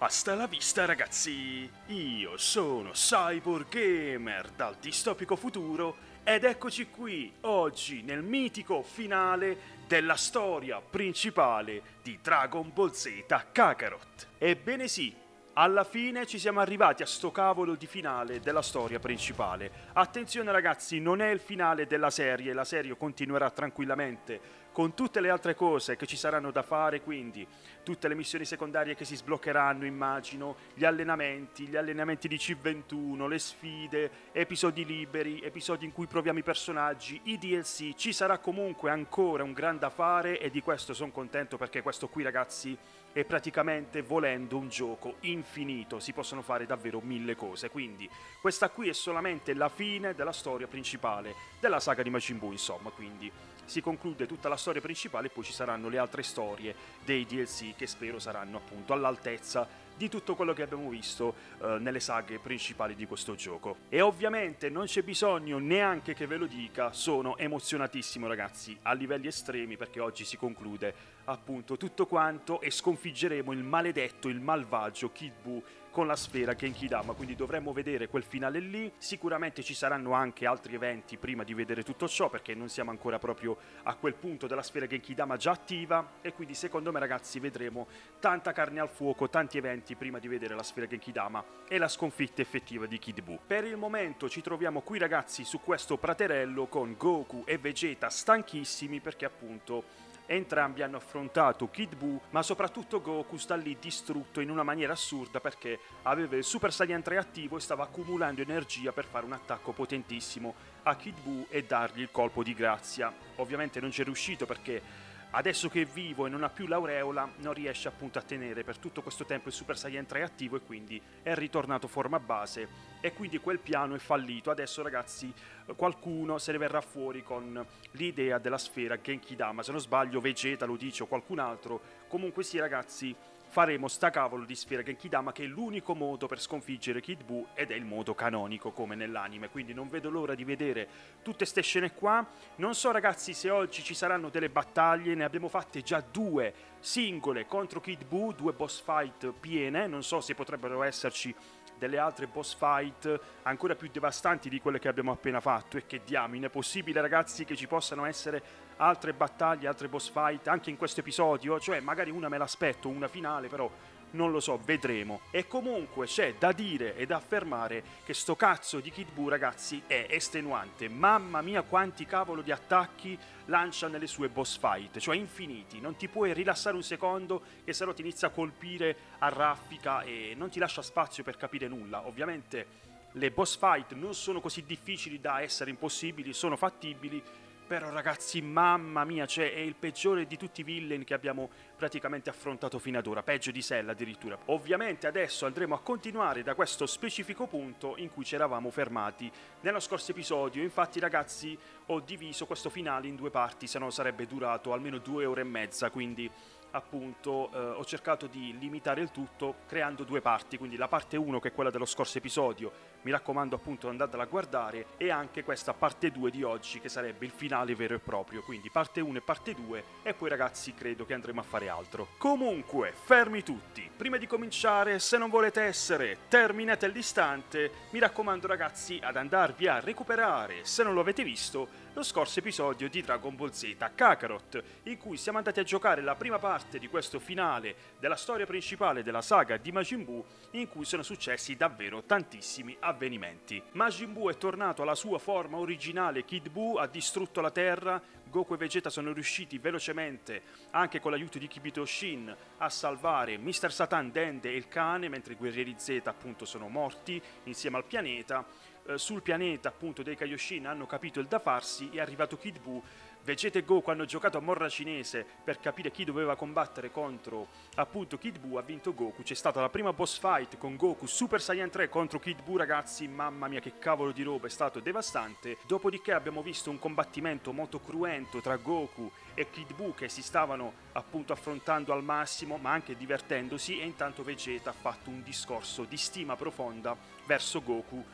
Hasta la vista ragazzi, io sono Cyborg Gamer dal distopico futuro ed eccoci qui oggi nel mitico finale della storia principale di Dragon Ball Z Kakarot. Ebbene sì, alla fine ci siamo arrivati a sto cavolo di finale della storia principale. Attenzione ragazzi, non è il finale della serie, la serie continuerà tranquillamente con tutte le altre cose che ci saranno da fare, quindi tutte le missioni secondarie che si sbloccheranno, immagino, gli allenamenti di C21, le sfide, episodi liberi, episodi in cui proviamo i personaggi, i DLC, ci sarà comunque ancora un gran da fare e di questo sono contento perché questo qui ragazzi è praticamente volendo un gioco infinito, si possono fare davvero mille cose, quindi questa qui è solamente la fine della storia principale della saga di Majin Buu, insomma, quindi si conclude tutta la storia principale e poi ci saranno le altre storie dei DLC che spero saranno appunto all'altezza di tutto quello che abbiamo visto nelle saghe principali di questo gioco. E ovviamente non c'è bisogno neanche che ve lo dica, sono emozionatissimo ragazzi, a livelli estremi, perché oggi si conclude appunto tutto quanto e sconfiggeremo il maledetto, il malvagio Kid Buu con la sfera Genkidama, quindi dovremmo vedere quel finale lì. Sicuramente ci saranno anche altri eventi prima di vedere tutto ciò, perché non siamo ancora proprio a quel punto della sfera Genkidama già attiva, e quindi secondo me ragazzi vedremo tanta carne al fuoco, tanti eventi prima di vedere la sfera Genkidama e la sconfitta effettiva di Kid Buu. Per il momento ci troviamo qui ragazzi su questo praterello con Goku e Vegeta stanchissimi perché appunto entrambi hanno affrontato Kid Buu, ma soprattutto Goku sta lì distrutto in una maniera assurda perché aveva il Super Saiyan 3 attivo e stava accumulando energia per fare un attacco potentissimo a Kid Buu e dargli il colpo di grazia. Ovviamente non ci è riuscito perché adesso che è vivo e non ha più l'aureola non riesce appunto a tenere per tutto questo tempo il Super Saiyan 3 attivo e quindi è ritornato forma base e quindi quel piano è fallito. Adesso ragazzi qualcuno se ne verrà fuori con l'idea della sfera Genkidama, se non sbaglio Vegeta lo dice o qualcun altro. Comunque sì ragazzi, faremo sta cavolo di sfera Genkidama che è l'unico modo per sconfiggere Kid Buu ed è il modo canonico come nell'anime, quindi non vedo l'ora di vedere tutte ste scene qua. Non so ragazzi se oggi ci saranno delle battaglie, ne abbiamo fatte già due singole contro Kid Buu, due boss fight piene, non so se potrebbero esserci delle altre boss fight ancora più devastanti di quelle che abbiamo appena fatto. E che diamine, è possibile ragazzi che ci possano essere altre battaglie, altre boss fight anche in questo episodio? Cioè magari una me l'aspetto, una finale, però non lo so, vedremo. E comunque c'è da dire e da affermare che sto cazzo di Kid Buu ragazzi è estenuante. Mamma mia quanti cavolo di attacchi lancia nelle sue boss fight, cioè infiniti, non ti puoi rilassare un secondo che se no ti inizia a colpire a raffica e non ti lascia spazio per capire nulla. Ovviamente le boss fight non sono così difficili da essere impossibili, sono fattibili, però ragazzi mamma mia, cioè è il peggiore di tutti i villain che abbiamo praticamente affrontato fino ad ora, peggio di Cell addirittura. Ovviamente adesso andremo a continuare da questo specifico punto in cui ci eravamo fermati nello scorso episodio. Infatti ragazzi ho diviso questo finale in due parti, se no sarebbe durato almeno 2 ore e mezza, quindi appunto ho cercato di limitare il tutto creando due parti, quindi la parte 1 che è quella dello scorso episodio, mi raccomando appunto andatela a guardare, e anche questa parte 2 di oggi che sarebbe il finale vero e proprio, quindi parte 1 e parte 2 e poi ragazzi credo che andremo a fare altro. Comunque fermi tutti, prima di cominciare se non volete essere terminate all'istante mi raccomando ragazzi ad andarvi a recuperare, se non lo avete visto, lo scorso episodio di Dragon Ball Z Kakarot, in cui siamo andati a giocare la prima parte di questo finale della storia principale della saga di Majin Buu, in cui sono successi davvero tantissimi avvenimenti. Majin Buu è tornato alla sua forma originale Kid Buu, ha distrutto la Terra, Goku e Vegeta sono riusciti velocemente, anche con l'aiuto di Kibito Shin, a salvare Mr. Satan, Dende e il cane, mentre i guerrieri Z appunto sono morti insieme al pianeta. Sul pianeta appunto dei Kaioshin hanno capito il da farsi, è arrivato Kid Buu, Vegeta e Goku hanno giocato a morra cinese per capire chi doveva combattere contro appunto Kid Buu, ha vinto Goku, c'è stata la prima boss fight con Goku Super Saiyan 3 contro Kid Buu ragazzi, mamma mia che cavolo di roba, è stato devastante. Dopodiché abbiamo visto un combattimento molto cruento tra Goku e Kid Buu che si stavano appunto affrontando al massimo ma anche divertendosi, e intanto Vegeta ha fatto un discorso di stima profonda verso Goku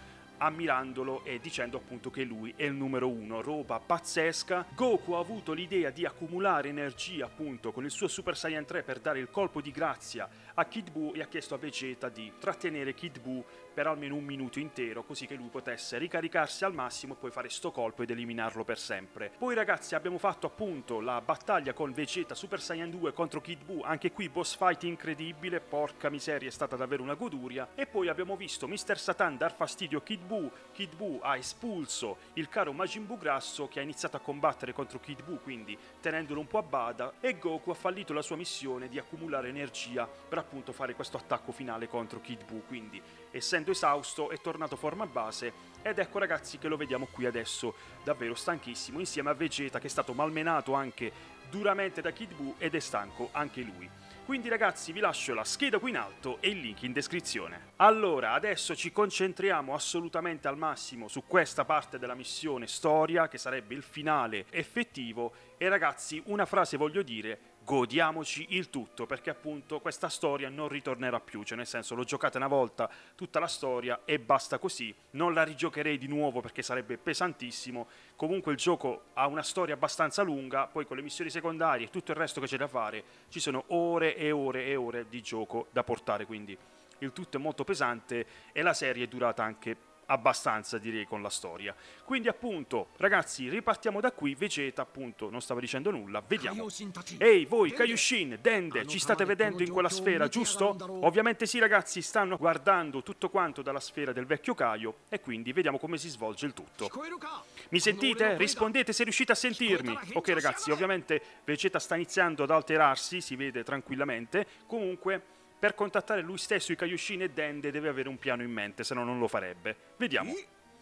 ammirandolo e dicendo appunto che lui è il numero 1, roba pazzesca. Goku ha avuto l'idea di accumulare energia appunto con il suo Super Saiyan 3 per dare il colpo di grazia a Kid Buu e ha chiesto a Vegeta di trattenere Kid Buu per almeno un minuto intero, così che lui potesse ricaricarsi al massimo e poi fare sto colpo ed eliminarlo per sempre. Poi ragazzi abbiamo fatto appunto la battaglia con Vegeta Super Saiyan 2 contro Kid Buu, anche qui boss fight incredibile, porca miseria, è stata davvero una goduria. E poi abbiamo visto Mr. Satan dar fastidio a Kid Buu ha espulso il caro Majin Buu grasso che ha iniziato a combattere contro Kid Buu, quindi tenendolo un po' a bada, e Goku ha fallito la sua missione di accumulare energia per appunto fare questo attacco finale contro Kid Buu, quindi essendo esausto è tornato forma base ed ecco ragazzi che lo vediamo qui adesso davvero stanchissimo insieme a Vegeta che è stato malmenato anche duramente da Kid Buu ed è stanco anche lui. Quindi ragazzi vi lascio la scheda qui in alto e il link in descrizione. Allora adesso ci concentriamo assolutamente al massimo su questa parte della missione storia che sarebbe il finale effettivo e ragazzi una frase voglio dire: godiamoci il tutto, perché appunto questa storia non ritornerà più, cioè nel senso l'ho giocata una volta tutta la storia e basta così, non la rigiocherei di nuovo perché sarebbe pesantissimo. Comunque il gioco ha una storia abbastanza lunga, poi con le missioni secondarie e tutto il resto che c'è da fare ci sono ore e ore e ore di gioco da portare, quindi il tutto è molto pesante e la serie è durata anche abbastanza direi con la storia. Quindi appunto ragazzi ripartiamo da qui. Vegeta appunto non stava dicendo nulla, vediamo. Ehi voi Kaioshin, Dende, ci state vedendo in quella sfera, giusto? Ovviamente sì ragazzi, stanno guardando tutto quanto dalla sfera del vecchio Kaio e quindi vediamo come si svolge il tutto. Mi sentite? Rispondete se riuscite a sentirmi. Ok ragazzi, ovviamente Vegeta sta iniziando ad alterarsi, si vede tranquillamente. Comunque per contattare lui stesso, i Kaioshin e Dende deve avere un piano in mente, se no non lo farebbe. Vediamo.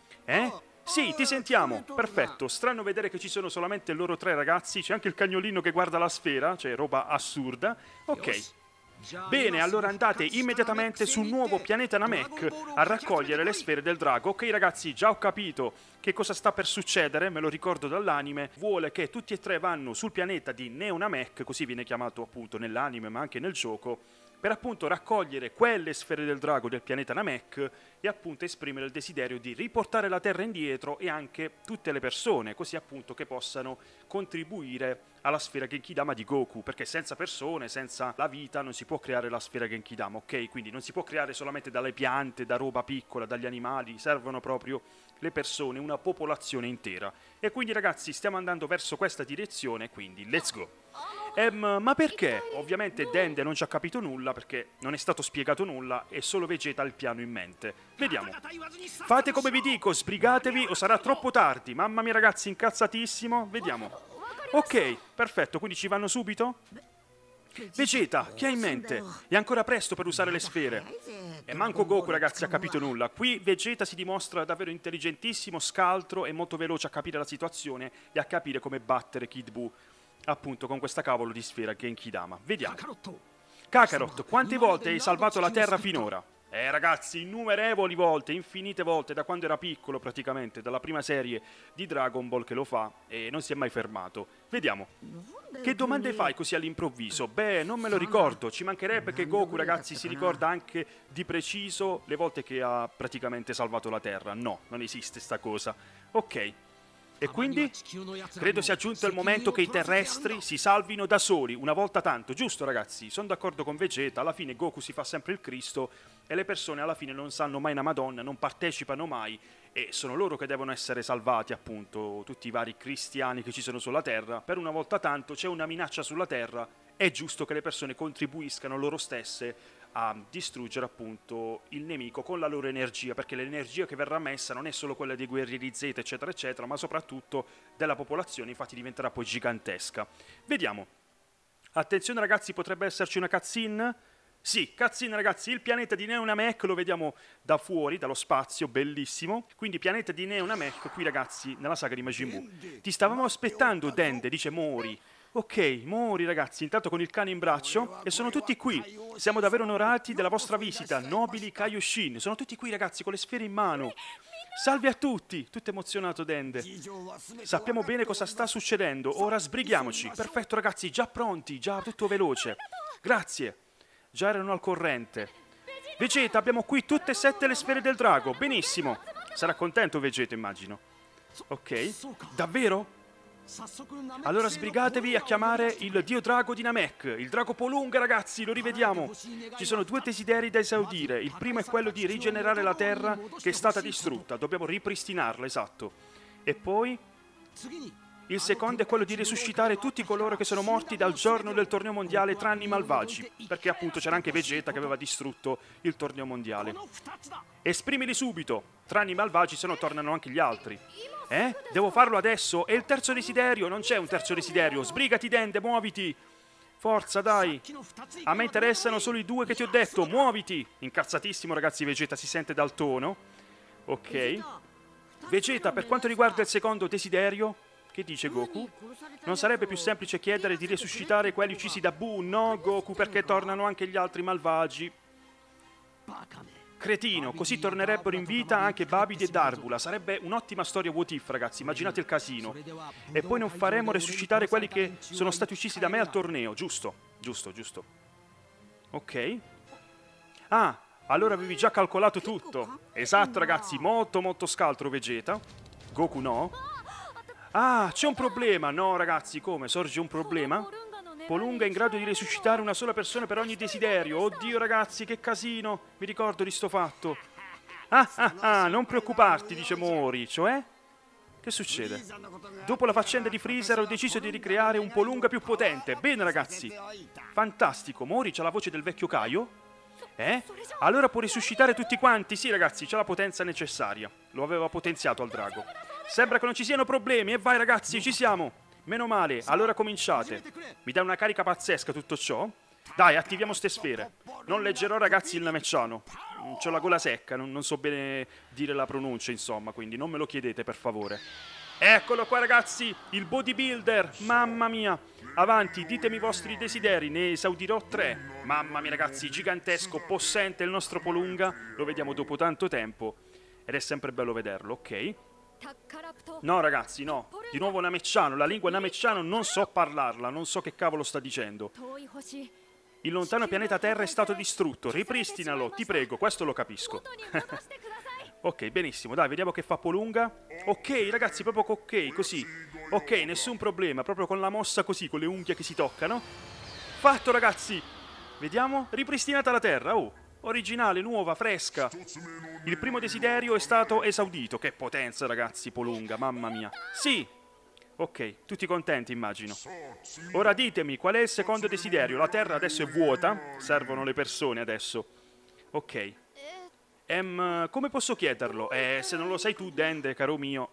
Sì, ti sentiamo. Perfetto. Strano vedere che ci sono solamente loro tre ragazzi. C'è anche il cagnolino che guarda la sfera, cioè roba assurda. Ok. Bene, allora andate immediatamente sul nuovo pianeta Namek a raccogliere le sfere del drago. Ok ragazzi, già ho capito che cosa sta per succedere, me lo ricordo dall'anime. Vuole che tutti e tre vanno sul pianeta di Neo Namek, così viene chiamato appunto nell'anime ma anche nel gioco, per appunto raccogliere quelle sfere del drago del pianeta Namek e appunto esprimere il desiderio di riportare la Terra indietro e anche tutte le persone, così appunto che possano contribuire alla sfera Genkidama di Goku, perché senza persone, senza la vita non si può creare la sfera Genkidama, ok? Quindi non si può creare solamente dalle piante, da roba piccola, dagli animali, servono proprio le persone, una popolazione intera. E quindi ragazzi stiamo andando verso questa direzione, quindi let's go. Ma perché? Ovviamente Dende non ci ha capito nulla perché non è stato spiegato nulla e solo Vegeta ha il piano in mente. Vediamo. Fate come vi dico, sbrigatevi o sarà troppo tardi. Mamma mia ragazzi, incazzatissimo. Vediamo. Ok, perfetto, quindi ci vanno subito? Vegeta, che hai in mente? È ancora presto per usare le sfere. E manco Goku ragazzi ha capito nulla. Qui Vegeta si dimostra davvero intelligentissimo, scaltro e molto veloce a capire la situazione e a capire come battere Kid Buu appunto con questa cavolo di sfera Genkidama. Vediamo. Kakarot, quante volte hai salvato la Terra finora? Ragazzi, innumerevoli volte, infinite volte, da quando era piccolo praticamente, dalla prima serie di Dragon Ball che lo fa e non si è mai fermato. Vediamo. Che domande fai così all'improvviso? Beh, non me lo ricordo, ci mancherebbe che Goku ragazzi si ricorda anche di preciso le volte che ha praticamente salvato la Terra. No, non esiste sta cosa. Ok. E quindi? Credo sia giunto il momento che i terrestri si salvino da soli, una volta tanto, giusto ragazzi? Sono d'accordo con Vegeta, alla fine Goku si fa sempre il Cristo e le persone alla fine non sanno mai una Madonna, non partecipano mai e sono loro che devono essere salvati appunto, tutti i vari cristiani che ci sono sulla Terra. Per una volta tanto c'è una minaccia sulla Terra, è giusto che le persone contribuiscano loro stesse a distruggere appunto il nemico con la loro energia, perché l'energia che verrà messa non è solo quella dei guerrieri Z eccetera eccetera, ma soprattutto della popolazione, infatti diventerà poi gigantesca. Vediamo. Attenzione ragazzi, potrebbe esserci una cutscene? Sì, cutscene ragazzi, il pianeta di Neo Namek lo vediamo da fuori, dallo spazio, bellissimo. Quindi pianeta di Neo Namek qui ragazzi nella saga di Majin Buu. Ti stavamo aspettando Dende, dice Mori. Ok, Mori ragazzi, intanto con il cane in braccio e sono tutti qui. Siamo davvero onorati della vostra visita, nobili Kaioshin. Sono tutti qui ragazzi con le sfere in mano. Salve a tutti, tutto emozionato Dende. Sappiamo bene cosa sta succedendo, ora sbrighiamoci. Perfetto ragazzi, già pronti, già tutto veloce. Grazie, già erano al corrente. Vegeta, abbiamo qui tutte e 7 le sfere del drago, benissimo. Sarà contento Vegeta, immagino. Ok. Davvero? Allora sbrigatevi a chiamare il dio drago di Namek, il drago Polunga, ragazzi, lo rivediamo. Ci sono 2 desideri da esaudire. Il primo è quello di rigenerare la terra che è stata distrutta. Dobbiamo ripristinarla, esatto. E poi il secondo è quello di risuscitare tutti coloro che sono morti dal giorno del torneo mondiale tranne i malvagi, perché appunto c'era anche Vegeta che aveva distrutto il torneo mondiale. Esprimili subito, tranne i malvagi, se no tornano anche gli altri. Devo farlo adesso? E il terzo desiderio? Non c'è un terzo desiderio. Sbrigati, Dende, muoviti. Forza, dai. A me interessano solo i 2 che ti ho detto. Muoviti. Incazzatissimo, ragazzi, Vegeta si sente dal tono. Ok. Vegeta, per quanto riguarda il secondo desiderio, che dice Goku? Non sarebbe più semplice chiedere di resuscitare quelli uccisi da Buu? No, Goku, perché tornano anche gli altri malvagi. Cretino, così tornerebbero in vita anche Babidi e Darbula. Sarebbe un'ottima storia what if, ragazzi, immaginate il casino. E poi non faremo resuscitare quelli che sono stati uccisi da me al torneo, giusto? Giusto, giusto. Ok. Ah, allora avevi già calcolato tutto. Esatto, ragazzi, molto molto scaltro Vegeta. Goku no. Ah, c'è un problema. No, ragazzi, come? Sorge un problema? Polunga è in grado di resuscitare una sola persona per ogni desiderio. Oddio, ragazzi, che casino. Mi ricordo di sto fatto. Non preoccuparti, dice Mori. Cioè? Che succede? Dopo la faccenda di Freezer ho deciso di ricreare un Polunga più potente. Bene, ragazzi. Fantastico. Mori c'ha la voce del vecchio Kaio? Allora può risuscitare tutti quanti? Sì, ragazzi, c'ha la potenza necessaria. Lo aveva potenziato al drago. Sembra che non ci siano problemi. E vai, ragazzi, ci siamo. Meno male, allora cominciate. Mi dà una carica pazzesca tutto ciò? Dai, attiviamo ste sfere. Non leggerò, ragazzi, il Namecciano. C'ho la gola secca, non so bene dire la pronuncia, insomma, quindi non me lo chiedete, per favore. Eccolo qua, ragazzi, il bodybuilder. Mamma mia. Avanti, ditemi i vostri desideri, ne esaudirò 3. Mamma mia, ragazzi, gigantesco, possente il nostro Polunga. Lo vediamo dopo tanto tempo. Ed è sempre bello vederlo, ok? No, ragazzi, no. Di nuovo Namecciano. La lingua Namecciano non so parlarla. Non so che cavolo sta dicendo. Il lontano pianeta Terra è stato distrutto. Ripristinalo, ti prego. Questo lo capisco. Ok, benissimo. Dai, vediamo che fa Polunga. Ok, ragazzi, proprio ok, così. Ok, nessun problema. Proprio con la mossa così, con le unghie che si toccano. Fatto, ragazzi. Vediamo. Ripristinata la Terra. Oh. Originale, nuova, fresca. Il primo desiderio è stato esaudito. Che potenza, ragazzi, Polunga, mamma mia. Sì. Ok, tutti contenti, immagino. Ora ditemi, qual è il secondo desiderio? La terra adesso è vuota. Servono le persone adesso. Ok. Come posso chiederlo? Se non lo sai tu, Dende, caro mio.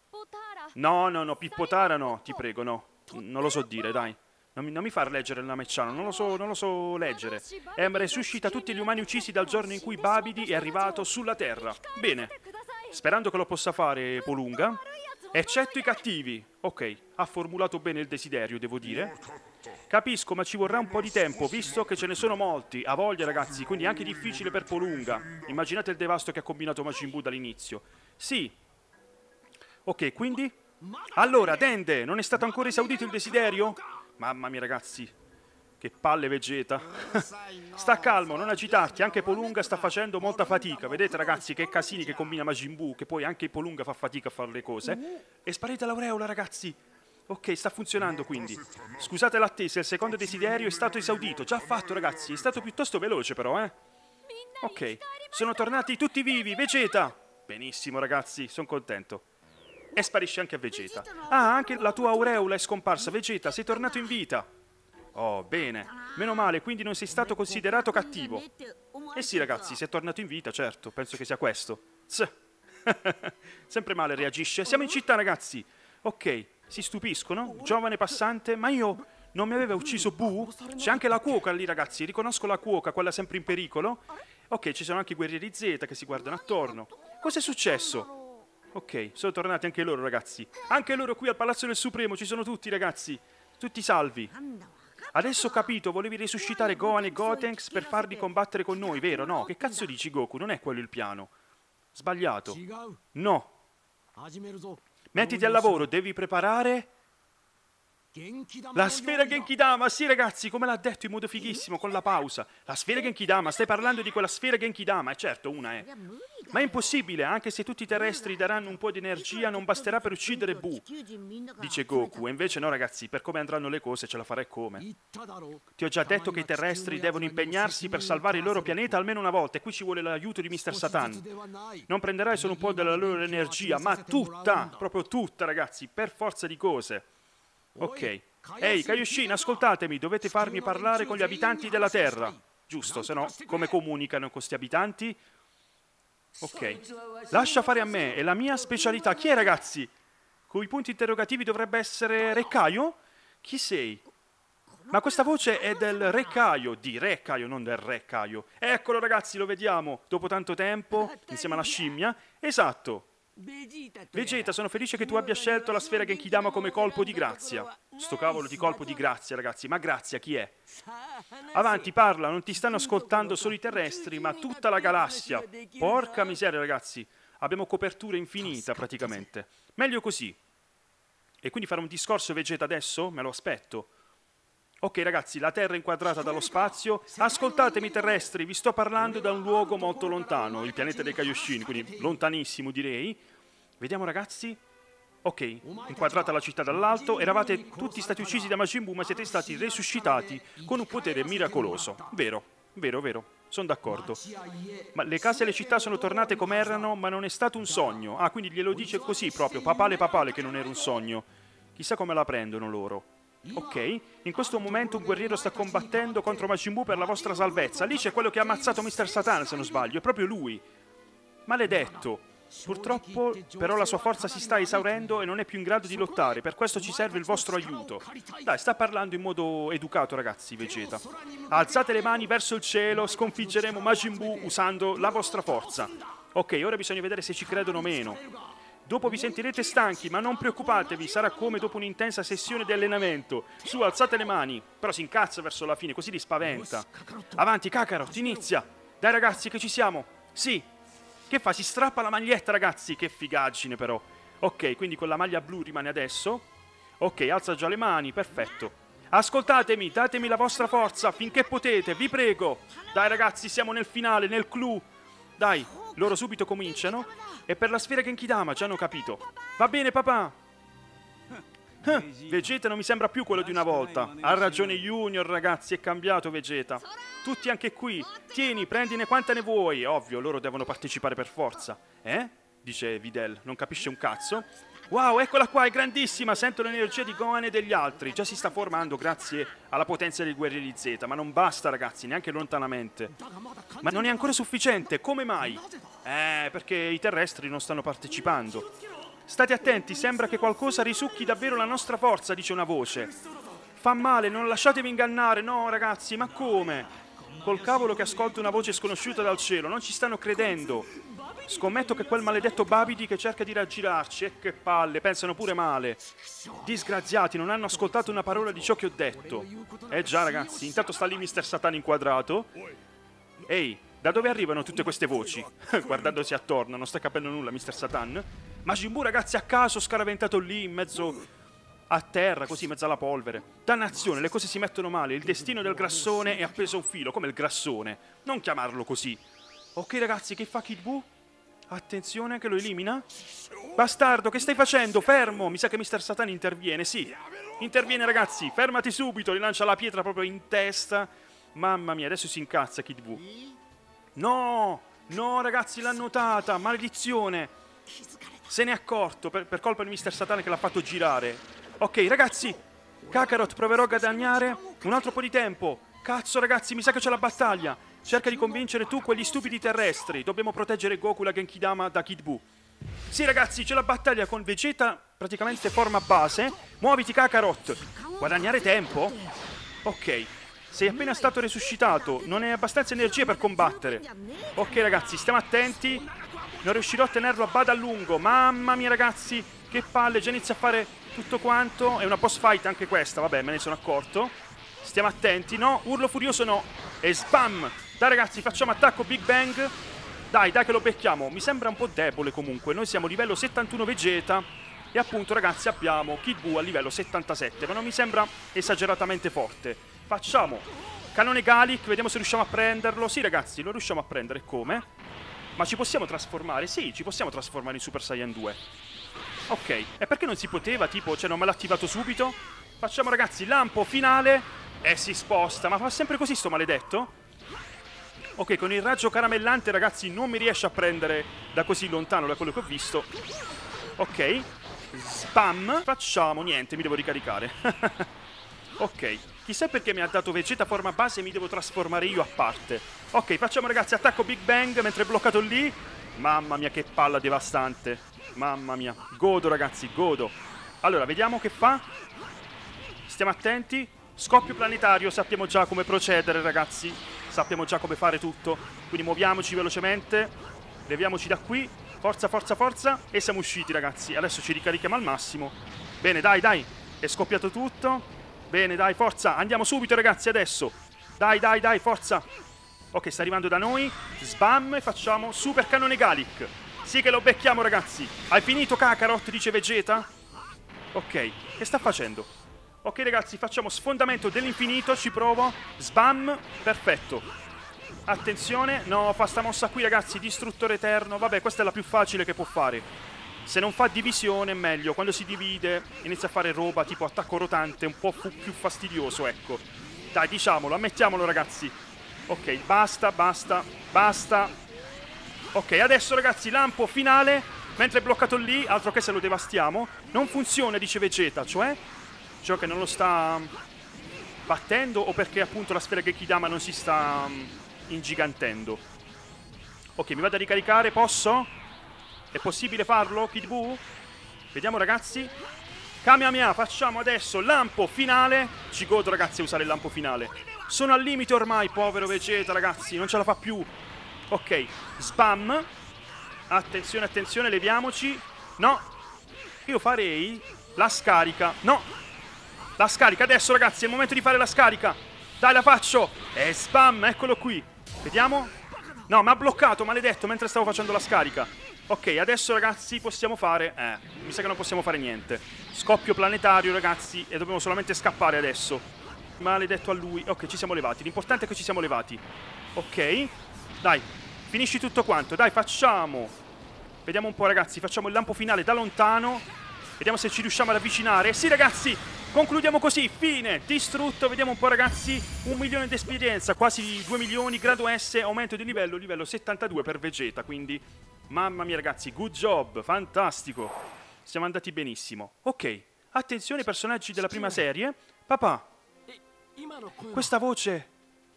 No, Pippotara no, ti prego, no. Non lo so dire, dai. Non mi far leggere il Namecciano, non lo so leggere. Resuscita tutti gli umani uccisi dal giorno in cui Babidi è arrivato sulla Terra. Bene. Sperando che lo possa fare Polunga. Eccetto i cattivi. Ok, ha formulato bene il desiderio, devo dire. Capisco, ma ci vorrà un po' di tempo, visto che ce ne sono molti. Ha voglia, ragazzi, quindi è anche difficile per Polunga. Immaginate il devasto che ha combinato Majin Buu dall'inizio. Sì. Ok, quindi? Allora, Dende, non è stato ancora esaudito il desiderio? Mamma mia, ragazzi, che palle Vegeta. Sta calmo, non agitarti, anche Polunga sta facendo molta fatica. Vedete, ragazzi, che casini che combina Majin Buu, che poi anche Polunga fa fatica a fare le cose. E sparita l'aureola, ragazzi. Ok, sta funzionando quindi. Scusate l'attesa, il secondo desiderio è stato esaudito. Già fatto, ragazzi, è stato piuttosto veloce però, Ok, sono tornati tutti vivi, Vegeta. Benissimo, ragazzi, sono contento. E sparisce anche Vegeta. Ah, anche la tua aureola è scomparsa. Vegeta, sei tornato in vita. Oh, bene. Meno male, quindi non sei stato considerato cattivo. Eh sì, ragazzi, sei tornato in vita, certo. Penso che sia questo. Sempre male reagisce. Siamo in città, ragazzi. Ok, si stupiscono. Giovane passante, ma io non mi aveva ucciso Buu? C'è anche la cuoca lì, ragazzi. Riconosco la cuoca, quella sempre in pericolo. Ok, ci sono anche i guerrieri Z che si guardano attorno. Cos'è successo? Ok, sono tornati anche loro, ragazzi. Anche loro qui al Palazzo del Supremo, ci sono tutti, ragazzi. Tutti salvi. Adesso ho capito, volevi risuscitare Gohan e Gotenks per farli combattere con noi, vero? No, che cazzo dici, Goku? Non è quello il piano. Sbagliato. No. Mettiti al lavoro, devi preparare... La sfera Genkidama, sì ragazzi, come l'ha detto in modo fighissimo, con la pausa. La sfera Genkidama, stai parlando di quella sfera Genkidama, certo, una è. Ma è impossibile, anche se tutti i terrestri daranno un po' di energia, non basterà per uccidere Buu, dice Goku. E invece no, ragazzi, per come andranno le cose ce la farei come. Ti ho già detto che i terrestri devono impegnarsi per salvare il loro pianeta almeno una volta, e qui ci vuole l'aiuto di Mr. Satan. Non prenderai solo un po' della loro energia, ma tutta, proprio tutta, ragazzi, per forza di cose. Ok. Ehi, Kaioshin, ascoltatemi, dovete farmi parlare con gli abitanti della Terra. Giusto, se no, come comunicano con questi abitanti? Ok. Lascia fare a me, è la mia specialità. Chi è, ragazzi? Con i punti interrogativi dovrebbe essere Re Kaio? Chi sei? Ma questa voce è del Re Kaio, di Re Kaio, non del Re Kaio. Eccolo, ragazzi, lo vediamo, dopo tanto tempo, insieme alla scimmia. Esatto. Vegeta, sono felice che tu abbia scelto la sfera Genkidama come colpo di grazia. Sto cavolo di colpo di grazia, ragazzi. Ma grazia chi è? Avanti, parla, non ti stanno ascoltando solo i terrestri, ma tutta la galassia. Porca miseria, ragazzi. Abbiamo copertura infinita, praticamente. Meglio così. E quindi fare un discorso Vegeta adesso? Me lo aspetto. Ok, ragazzi, la Terra è inquadrata dallo spazio. Ascoltatemi, terrestri, vi sto parlando da un luogo molto lontano, il pianeta dei Kaioshin, quindi lontanissimo, direi. Vediamo, ragazzi. Ok, inquadrata la città dall'alto, eravate tutti stati uccisi da Majin Buu, ma siete stati resuscitati con un potere miracoloso. Vero, vero, vero, sono d'accordo. Ma le case e le città sono tornate come erano, ma non è stato un sogno. Ah, quindi glielo dice così proprio, papale che non era un sogno. Chissà come la prendono loro. Ok, in questo momento un guerriero sta combattendo contro Majin Buu per la vostra salvezza. Lì c'è quello che ha ammazzato Mr. Satan, se non sbaglio, è proprio lui. Maledetto. Purtroppo, però, la sua forza si sta esaurendo e non è più in grado di lottare. Per questo ci serve il vostro aiuto. Dai, sta parlando in modo educato, ragazzi, Vegeta. Alzate le mani verso il cielo, sconfiggeremo Majin Buu usando la vostra forza. Ok, ora bisogna vedere se ci credono o meno. Dopo vi sentirete stanchi, ma non preoccupatevi, sarà come dopo un'intensa sessione di allenamento. Su, alzate le mani. Però si incazza verso la fine, così li spaventa. Avanti, Kakarot, inizia. Dai, ragazzi, che ci siamo. Sì. Che fa? Si strappa la maglietta, ragazzi. Che figaggine, però. Ok, quindi con la maglia blu rimane adesso. Ok, alza già le mani, perfetto. Ascoltatemi, datemi la vostra forza finché potete, vi prego. Dai, ragazzi, siamo nel finale, nel clou. Dai, loro subito cominciano. E per la sfera Genkidama, già hanno capito. Va bene, papà. Vegeta non mi sembra più quello di una volta. Ha ragione Junior, ragazzi, è cambiato Vegeta. Tutti anche qui. Tieni, prendine quanta ne vuoi. Ovvio, loro devono partecipare per forza. Dice Videl, non capisce un cazzo. Wow, eccola qua, è grandissima. Sento l'energia di Gohan e degli altri. Già si sta formando grazie alla potenza dei guerrieri Z. Ma non basta, ragazzi, neanche lontanamente. Ma non è ancora sufficiente. Come mai? Perché i terrestri non stanno partecipando. State attenti, sembra che qualcosa risucchi davvero la nostra forza, dice una voce. Fa male, non lasciatevi ingannare. No, ragazzi, ma come? Col cavolo che ascolto una voce sconosciuta dal cielo, non ci stanno credendo. Scommetto che quel maledetto Babidi che cerca di raggirarci. E che palle, pensano pure male. Disgraziati, non hanno ascoltato una parola di ciò che ho detto. Già, ragazzi, intanto sta lì Mr. Satan inquadrato. Ehi, da dove arrivano tutte queste voci? Guardandosi attorno, non sta capendo nulla Mr. Satan. Majin Buu, ragazzi, a caso scaraventato lì in mezzo a terra, così in mezzo alla polvere. Dannazione, le cose si mettono male. Il destino del grassone è appeso a un filo. Come il grassone? Non chiamarlo così. Ok, ragazzi, che fa Kid Buu? Attenzione, che lo elimina. Bastardo, che stai facendo? Fermo! Mi sa che Mr. Satan interviene, sì. Interviene, ragazzi, fermati subito. Gli lancia la pietra proprio in testa. Mamma mia, adesso si incazza Kid Buu. No, no, ragazzi, l'ha notata. Maledizione. Se n'è accorto per colpa di Mr. Satan che l'ha fatto girare. Ok, ragazzi, Kakarot, proverò a guadagnare un altro po' di tempo. Cazzo, ragazzi, mi sa che c'è la battaglia. Cerca di convincere tu quegli stupidi terrestri. Dobbiamo proteggere Goku e la Genkidama da Kid Buu. Sì, ragazzi, c'è la battaglia con Vegeta praticamente forma base. Muoviti, Kakarot. Guadagnare tempo? Ok. Sei appena stato resuscitato. Non hai abbastanza energia per combattere. Ok, ragazzi, stiamo attenti. Non riuscirò a tenerlo a bada a lungo. Mamma mia, ragazzi, che palle. Già inizia a fare tutto quanto. È una boss fight anche questa. Vabbè, me ne sono accorto. Stiamo attenti. No, urlo furioso no. E spam. Dai, ragazzi, facciamo attacco Big Bang. Dai, dai che lo becchiamo. Mi sembra un po' debole comunque. Noi siamo livello 71 Vegeta. E appunto, ragazzi, abbiamo Kid Buu a livello 77. Ma non mi sembra esageratamente forte. Facciamo Canone Galic. Vediamo se riusciamo a prenderlo. Sì, ragazzi, lo riusciamo a prendere. Come? Ma ci possiamo trasformare? Sì, ci possiamo trasformare in Super Saiyan 2. Ok, e perché non si poteva, tipo, cioè non me l'ha attivato subito? Facciamo, ragazzi, lampo finale e si sposta. Ma fa sempre così sto maledetto? Ok, con il raggio caramellante, ragazzi, non mi riesce a prendere da così lontano da quello che ho visto. Ok, spam. Facciamo, niente, mi devo ricaricare. Ok, chissà perché mi ha dato Vegeta forma base e mi devo trasformare io a parte. Ok, facciamo, ragazzi, attacco Big Bang mentre è bloccato lì. Mamma mia, che palla devastante. Mamma mia, godo, ragazzi, godo. Allora, vediamo che fa. Stiamo attenti. Scoppio planetario, sappiamo già come procedere, ragazzi. Sappiamo già come fare tutto. Quindi muoviamoci velocemente. Leviamoci da qui. Forza, forza, forza. E siamo usciti, ragazzi. Adesso ci ricarichiamo al massimo. Bene, dai, dai. È scoppiato tutto. Bene, dai, forza. Andiamo subito, ragazzi, adesso. Dai, dai, dai, forza. Ok, sta arrivando da noi. Sbam e facciamo super cannone Gallic. Sì che lo becchiamo, ragazzi. Hai finito, Kakarot? Dice Vegeta. Ok, che sta facendo? Ok, ragazzi, facciamo sfondamento dell'infinito. Ci provo. Sbam. Perfetto. Attenzione. No, fa sta mossa qui, ragazzi. Distruttore eterno. Vabbè, questa è la più facile che può fare. Se non fa divisione è meglio. Quando si divide inizia a fare roba tipo attacco rotante, un po' più fastidioso, ecco. Dai, diciamolo, ammettiamolo, ragazzi. Ok, basta, basta, basta. Ok, adesso, ragazzi, lampo finale. Mentre è bloccato lì, altro che se lo devastiamo. Non funziona, dice Vegeta, cioè che non lo sta battendo o perché appunto la sfera Gekidama non si sta ingigantendo. Ok, mi vado a ricaricare, posso? È possibile farlo, Kid Buu? Vediamo, ragazzi. Kamehameha, facciamo adesso lampo finale. Ci godo, ragazzi, a usare il lampo finale. Sono al limite ormai, povero Vegeta, ragazzi, non ce la fa più. Ok, spam. Attenzione, attenzione, leviamoci. No, io farei la scarica. No, la scarica adesso, ragazzi, è il momento di fare la scarica. Dai, la faccio. E spam, eccolo qui. Vediamo. No, mi ha bloccato, maledetto, mentre stavo facendo la scarica. Ok, adesso, ragazzi, possiamo fare... mi sa che non possiamo fare niente. Scoppio planetario, ragazzi, e dobbiamo solamente scappare adesso. Maledetto a lui. Ok, ci siamo levati. L'importante è che ci siamo levati. Ok. Dai, finisci tutto quanto. Dai, facciamo. Vediamo un po', ragazzi. Facciamo il lampo finale da lontano. Vediamo se ci riusciamo ad avvicinare. Sì, ragazzi, concludiamo così. Fine. Distrutto. Vediamo un po', ragazzi. 1 milione di esperienza. Quasi 2 milioni. Grado S. Aumento di livello. Livello 72 per Vegeta. Quindi, mamma mia, ragazzi. Good job. Fantastico. Siamo andati benissimo. Ok. Attenzione, personaggi della prima serie. Papà. Questa voce.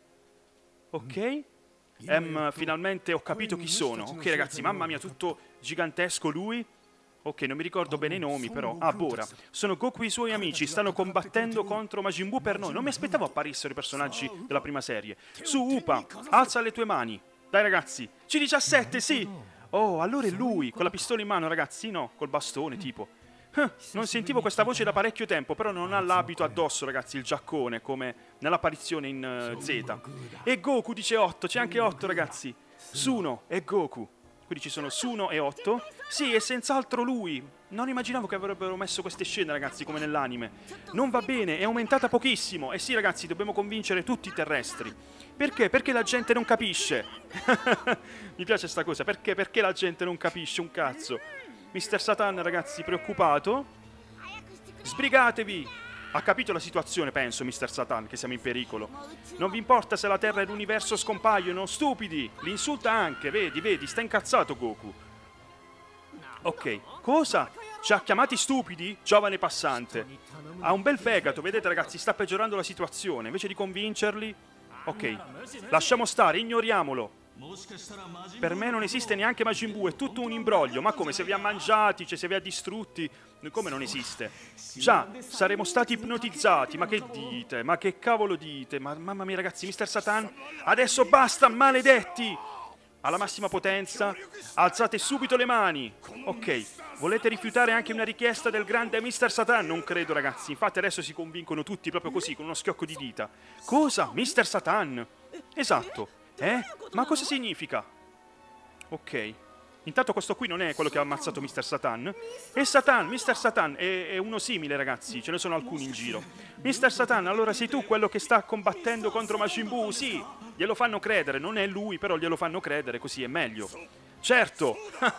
Ok. Finalmente ho capito chi sono. Ok, ragazzi, mamma mia, tutto gigantesco lui. Ok, non mi ricordo bene i nomi, però. Ah, Bora. Sono Goku e i suoi amici. Stanno combattendo contro Majin Buu per noi. Non mi aspettavo apparissero i personaggi della prima serie. Su, Upa, alza le tue mani. Dai, ragazzi. C17, sì. Oh, allora è lui. Con la pistola in mano, ragazzi? No, col bastone, tipo. Non sentivo questa voce da parecchio tempo, però non ha l'abito addosso, ragazzi, il giaccone, come nell'apparizione in Z. E Goku, dice 8, c'è anche 8, ragazzi. Suno e Goku. Quindi ci sono Suno e 8. Sì, è senz'altro lui. Non immaginavo che avrebbero messo queste scene, ragazzi, come nell'anime. Non va bene, è aumentata pochissimo. E sì, ragazzi, dobbiamo convincere tutti i terrestri. Perché? Perché la gente non capisce. Mi piace sta cosa. Perché? Perché la gente non capisce un cazzo. Mr. Satan, ragazzi, preoccupato. Sbrigatevi! Ha capito la situazione, penso, Mr. Satan, che siamo in pericolo. Non vi importa se la Terra e l'universo scompaiono, stupidi! Li insulta anche, vedi, vedi, sta incazzato Goku. Ok, cosa? Ci ha chiamati stupidi? Giovane passante. Ha un bel fegato, vedete, ragazzi, sta peggiorando la situazione. Invece di convincerli... Ok, lasciamo stare, ignoriamolo. Per me non esiste neanche Majin Buu, è tutto un imbroglio. Ma come, se vi ha mangiati, cioè se vi ha distrutti? Come non esiste? Già, saremo stati ipnotizzati. Ma che dite? Ma che cavolo dite? Ma mamma mia, ragazzi, Mr. Satan, adesso basta, maledetti! Alla massima potenza, alzate subito le mani. Ok, volete rifiutare anche una richiesta del grande Mr. Satan? Non credo, ragazzi. Infatti adesso si convincono tutti proprio così, con uno schiocco di dita. Cosa? Mr. Satan? Esatto. Ma cosa significa? Ok. Intanto questo qui non è quello che ha ammazzato Mr. Satan. È Satan, Mr. Satan, è uno simile, ragazzi. Ce ne sono alcuni in giro. Mr. Satan, allora sei tu quello che sta combattendo contro Majin Buu? Sì, glielo fanno credere. Non è lui, però glielo fanno credere, così è meglio. Certo!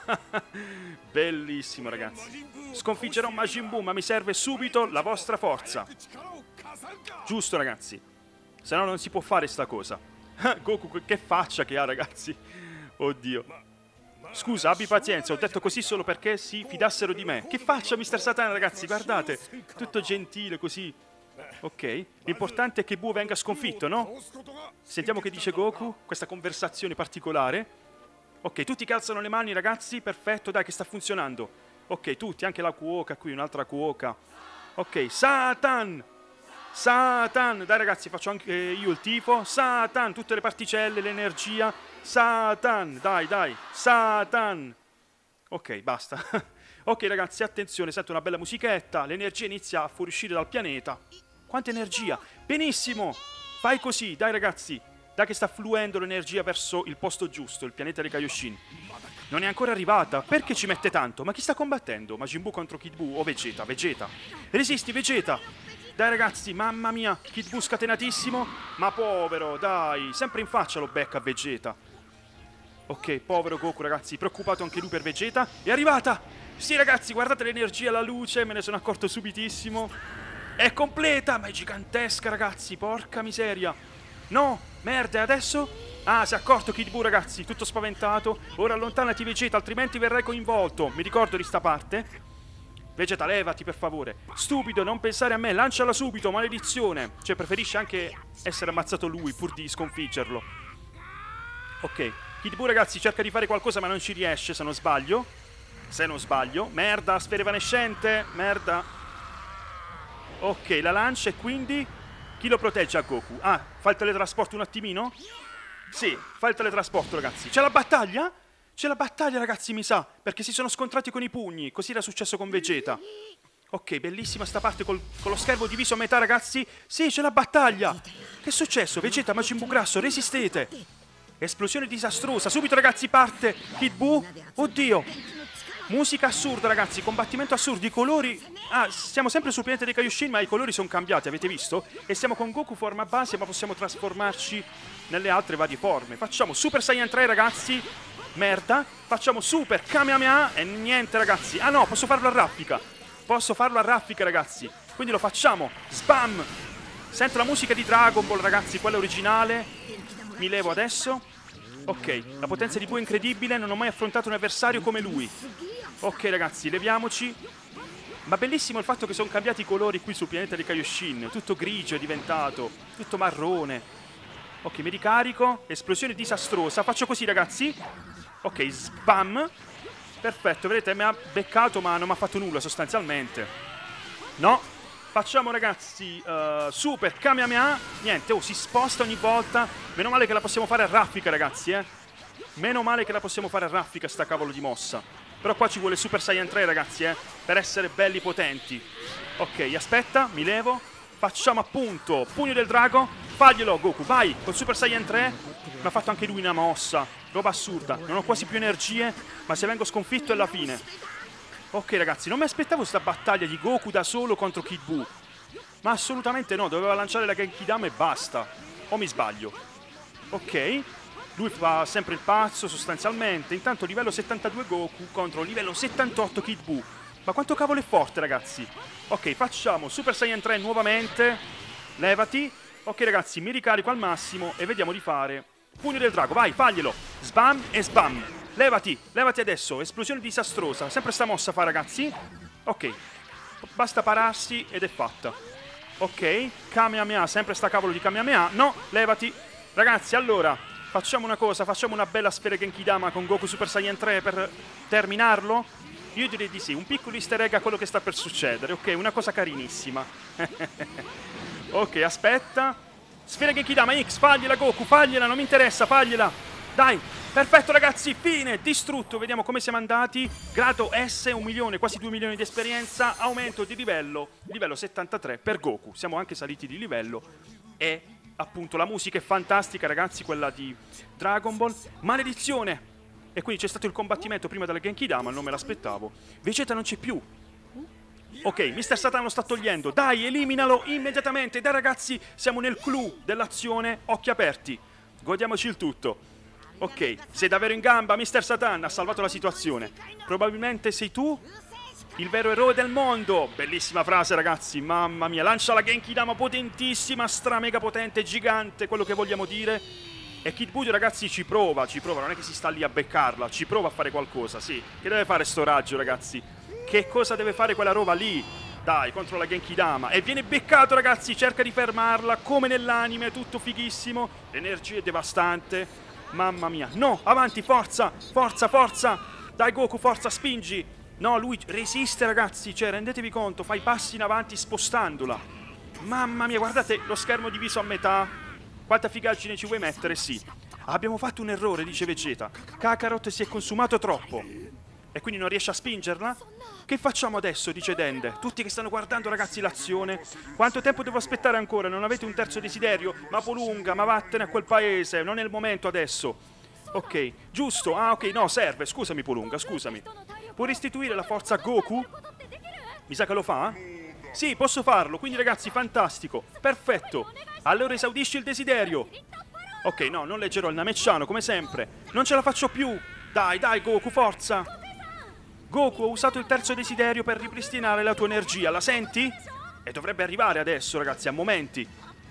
Bellissimo, ragazzi. Sconfiggerò Majin Buu, ma mi serve subito la vostra forza. Giusto, ragazzi. Se no non si può fare sta cosa. Goku, che faccia che ha, ragazzi. Oddio. Scusa, abbi pazienza, ho detto così solo perché si fidassero di me. Che faccia, Mr. Satan, ragazzi, guardate. Tutto gentile, così. Ok, l'importante è che Buu venga sconfitto, no? Sentiamo che dice Goku, questa conversazione particolare. Ok, tutti che alzano le mani, ragazzi, perfetto, dai, che sta funzionando. Ok, tutti, anche la Kuoka, qui un'altra Kuoka. Ok, Satan! Satan! Dai, ragazzi, faccio anche io il tifo. Satan! Tutte le particelle, l'energia. Satan! Dai, dai! Satan! Ok, basta. Ok, ragazzi, attenzione, sento una bella musichetta. L'energia inizia a fuoriuscire dal pianeta. Quanta energia! Benissimo! Fai così, dai, ragazzi. Dai che sta fluendo l'energia verso il posto giusto, il pianeta dei Kaioshin. Non è ancora arrivata. Perché ci mette tanto? Ma chi sta combattendo? Majin Buu contro Kid Buu o Vegeta? Vegeta. Resisti, Vegeta! Dai, ragazzi, mamma mia, Kid Buu scatenatissimo. Ma povero, dai, sempre in faccia lo becca a Vegeta. Ok, povero Goku, ragazzi, preoccupato anche lui per Vegeta. È arrivata! Sì, ragazzi, guardate l'energia, la luce, me ne sono accorto subitissimo. È completa, ma è gigantesca, ragazzi, porca miseria. No, merda, e adesso? Ah, si è accorto Kid Buu, ragazzi, tutto spaventato. Ora allontanati, Vegeta, altrimenti verrai coinvolto. Mi ricordo di sta parte. Vegeta, levati, per favore. Stupido, non pensare a me, lanciala subito, maledizione. Cioè, preferisce anche essere ammazzato lui pur di sconfiggerlo. Ok, Kid Buu, ragazzi, cerca di fare qualcosa ma non ci riesce, se non sbaglio. Se non sbaglio. Merda, sfera evanescente. Merda. Ok, la lancia e quindi... Chi lo protegge a Goku? Ah, fa il teletrasporto un attimino? Sì, fa il teletrasporto, ragazzi. C'è la battaglia? C'è la battaglia, ragazzi, mi sa. Perché si sono scontrati con i pugni. Così era successo con Vegeta. Ok, bellissima sta parte con lo schermo diviso a metà, ragazzi. Sì, c'è la battaglia. Che è successo? Vegeta, Majin Buu grasso, resistete. Esplosione disastrosa. Subito, ragazzi, parte Kid Buu. Oddio. Musica assurda, ragazzi, combattimento assurdo, i colori... Ah, siamo sempre sul pianeta dei Kaioshin, ma i colori sono cambiati, avete visto? E siamo con Goku forma base, ma possiamo trasformarci nelle altre varie forme. Facciamo Super Saiyan 3, ragazzi. Merda. Facciamo Super Kamehameha e niente, ragazzi. Ah no, posso farlo a raffica. Posso farlo a raffica, ragazzi. Quindi lo facciamo. Sbam! Sento la musica di Dragon Ball, ragazzi, quella originale. Mi levo adesso. Ok, la potenza di Buu è incredibile, non ho mai affrontato un avversario come lui. Ok, ragazzi, leviamoci. Ma bellissimo il fatto che sono cambiati i colori qui sul pianeta dei Kaioshin. Tutto grigio è diventato, tutto marrone. Ok, mi ricarico. Esplosione disastrosa. Faccio così, ragazzi. Ok, sbam. Perfetto, vedete, mi ha beccato ma non mi ha fatto nulla sostanzialmente. No. Facciamo, ragazzi, Super Kamehameha. Niente, si sposta ogni volta. Meno male che la possiamo fare a raffica, ragazzi, Meno male che la possiamo fare a raffica sta cavolo di mossa. Però qua ci vuole Super Saiyan 3, ragazzi, per essere belli potenti. Ok, aspetta, mi levo. Facciamo appunto Pugno del Drago. Faglielo, Goku, vai, con Super Saiyan 3. Mi ha fatto anche lui una mossa. Roba assurda, non ho quasi più energie, ma se vengo sconfitto è la fine. Ok, ragazzi, non mi aspettavo questa battaglia di Goku da solo contro Kid Buu. Ma assolutamente no, doveva lanciare la Genkidama e basta. O mi sbaglio? Ok, lui fa sempre il pazzo sostanzialmente. Intanto livello 72 Goku contro livello 78 Kid Buu. Ma quanto cavolo è forte, ragazzi. Ok, facciamo Super Saiyan 3 nuovamente. Levati. Ok, ragazzi, mi ricarico al massimo e vediamo di fare Pugno del Drago, vai, faglielo. Sbam e sbam. Levati, levati adesso. Esplosione disastrosa. Sempre sta mossa fa, ragazzi. Ok, basta pararsi ed è fatta. Ok, Kamehameha, sempre sta cavolo di Kamehameha. No, levati. Ragazzi, allora, facciamo una cosa. Facciamo una bella sfera Genkidama con Goku Super Saiyan 3 per terminarlo. Io direi di sì, un piccolo easter egg a quello che sta per succedere. Ok, una cosa carinissima. Ok, aspetta. Sfera Genkidama X, fagliela Goku, fagliela, non mi interessa, fagliela. Dai, perfetto, ragazzi, fine, distrutto. Vediamo come siamo andati. Grado S, 1 milione, quasi 2 milioni di esperienza. Aumento di livello 73 per Goku. Siamo anche saliti di livello. E appunto la musica è fantastica, ragazzi, quella di Dragon Ball. Maledizione. E quindi c'è stato il combattimento prima della Genkidama, non me l'aspettavo. Vegeta non c'è più. Ok, Mr. Satan lo sta togliendo. Dai, eliminalo immediatamente. Dai, ragazzi, siamo nel clou dell'azione. Occhi aperti. Godiamoci il tutto. Ok, sei davvero in gamba, Mr. Satan, ha salvato la situazione. Probabilmente sei tu il vero eroe del mondo. Bellissima frase, ragazzi, mamma mia. Lancia la Genki Dama potentissima, stra mega potente, gigante, quello che vogliamo dire. E Kid Buu, ragazzi, ci prova, non è che si sta lì a beccarla, ci prova a fare qualcosa, sì. Che deve fare sto raggio, ragazzi? Che cosa deve fare quella roba lì? Dai, contro la Genki Dama. E viene beccato, ragazzi, cerca di fermarla, come nell'anime, tutto fighissimo. L'energia è devastante. Mamma mia. No, avanti, forza, forza, forza. Dai, Goku, forza, spingi. No, lui resiste, ragazzi, cioè, rendetevi conto, fa i passi in avanti spostandola. Mamma mia, guardate lo schermo diviso a metà. Quanta figaggine ci vuoi mettere? Sì. Abbiamo fatto un errore, dice Vegeta. Kakarot si è consumato troppo. E quindi non riesce a spingerla? Che facciamo adesso? Dice Dende. Tutti che stanno guardando, ragazzi, l'azione. Quanto tempo devo aspettare ancora? Non avete un terzo desiderio? Mapolunga, ma vattene a quel paese. Non è il momento adesso. Ok, giusto. Ah, ok, no, serve. Scusami, Polunga, scusami. Può restituire la forza a Goku? Mi sa che lo fa? Sì, posso farlo. Quindi, ragazzi, fantastico. Perfetto. Allora esaudisci il desiderio. Ok, no, non leggerò il Namekiano, come sempre. Non ce la faccio più. Dai, dai, Goku, forza. Goku, ho usato il terzo desiderio per ripristinare la tua energia. La senti? E dovrebbe arrivare adesso, ragazzi, a momenti.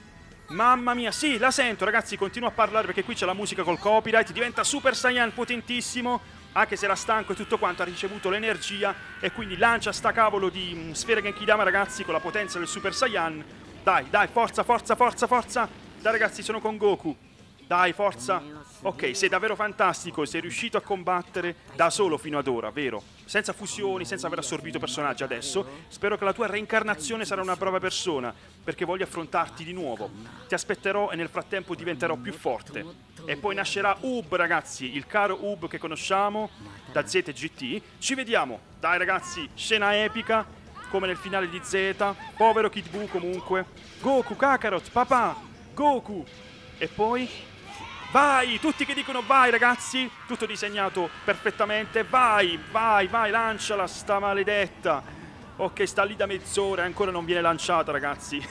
Mamma mia, sì, la sento, ragazzi. Continuo a parlare perché qui c'è la musica col copyright. Diventa Super Saiyan potentissimo. Anche se era stanco e tutto quanto, ha ricevuto l'energia. E quindi lancia sta cavolo di sfera Genki Dama, ragazzi, con la potenza del Super Saiyan. Dai, dai, forza, forza, forza, forza. Dai, ragazzi, sono con Goku. Dai, forza. Ok, sei davvero fantastico. Sei riuscito a combattere da solo fino ad ora, vero? Senza fusioni, senza aver assorbito personaggi adesso. Spero che la tua reincarnazione sarà una brava persona, perché voglio affrontarti di nuovo. Ti aspetterò e nel frattempo diventerò più forte. E poi nascerà Ub, ragazzi, il caro Ub che conosciamo da Z e GT. Ci vediamo. Dai, ragazzi, scena epica, come nel finale di Z. Povero Kid Buu, comunque. Goku, Kakarot, papà, Goku. E poi... vai, tutti che dicono vai, ragazzi. Tutto disegnato perfettamente. Vai, vai, vai, lanciala sta maledetta. Ok, sta lì da mezz'ora e ancora non viene lanciata, ragazzi.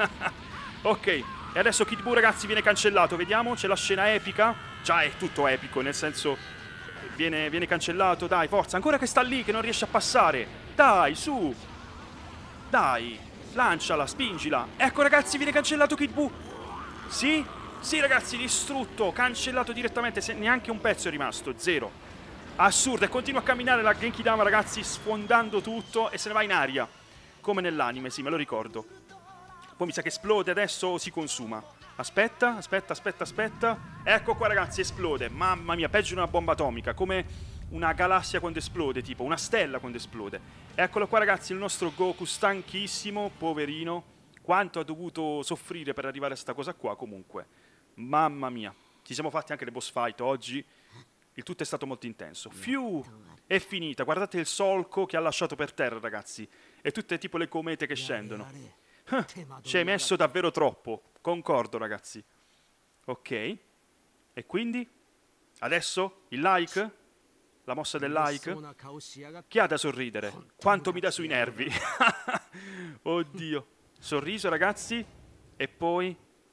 Ok, e adesso Kid Buu, ragazzi, viene cancellato. Vediamo, c'è la scena epica. Già è tutto epico, nel senso viene cancellato. Dai, forza, ancora che sta lì, che non riesce a passare. Dai, su. Dai, lanciala, spingila. Ecco, ragazzi, viene cancellato Kid Buu. Sì? Sì, ragazzi, distrutto, cancellato direttamente, neanche un pezzo è rimasto, zero. Assurdo, e continua a camminare la Genki Dama, ragazzi, sfondando tutto e se ne va in aria. Come nell'anime, sì, me lo ricordo. Poi mi sa che esplode adesso o si consuma. Aspetta, aspetta, aspetta, aspetta. Ecco qua, ragazzi, esplode. Mamma mia, peggio di una bomba atomica, come una galassia quando esplode, tipo una stella quando esplode. Eccolo qua, ragazzi, il nostro Goku stanchissimo, poverino. Quanto ha dovuto soffrire per arrivare a sta cosa qua, comunque. Mamma mia, ci siamo fatti anche le boss fight oggi. Il tutto è stato molto intenso. Fiu, è finita. Guardate il solco che ha lasciato per terra, ragazzi. E tutte tipo le comete che scendono. Ci hai messo davvero troppo. Concordo, ragazzi. Ok. E quindi? Adesso? Il like? La mossa del like? Chi ha da sorridere? Quanto mi dà sui nervi. Oddio. Sorriso, ragazzi. E poi...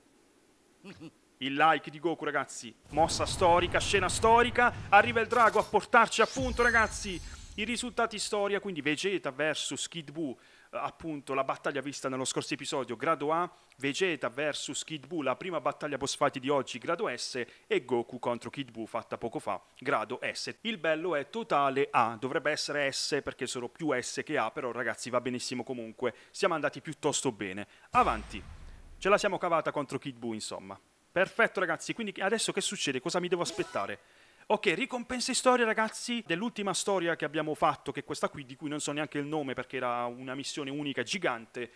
il like di Goku, ragazzi. Mossa storica, scena storica. Arriva il drago a portarci appunto, ragazzi, i risultati storia. Quindi Vegeta vs Kid Buu, appunto la battaglia vista nello scorso episodio, grado A. Vegeta vs Kid Buu, la prima battaglia boss fight di oggi, grado S. E Goku contro Kid Buu, fatta poco fa, grado S. Il bello è totale A, dovrebbe essere S perché sono più S che A, però ragazzi va benissimo comunque. Siamo andati piuttosto bene. Avanti. Ce la siamo cavata contro Kid Buu, insomma. Perfetto, ragazzi, quindi adesso che succede? Cosa mi devo aspettare? Ok, ricompense storia, ragazzi, dell'ultima storia che abbiamo fatto, che è questa qui, di cui non so neanche il nome perché era una missione unica gigante.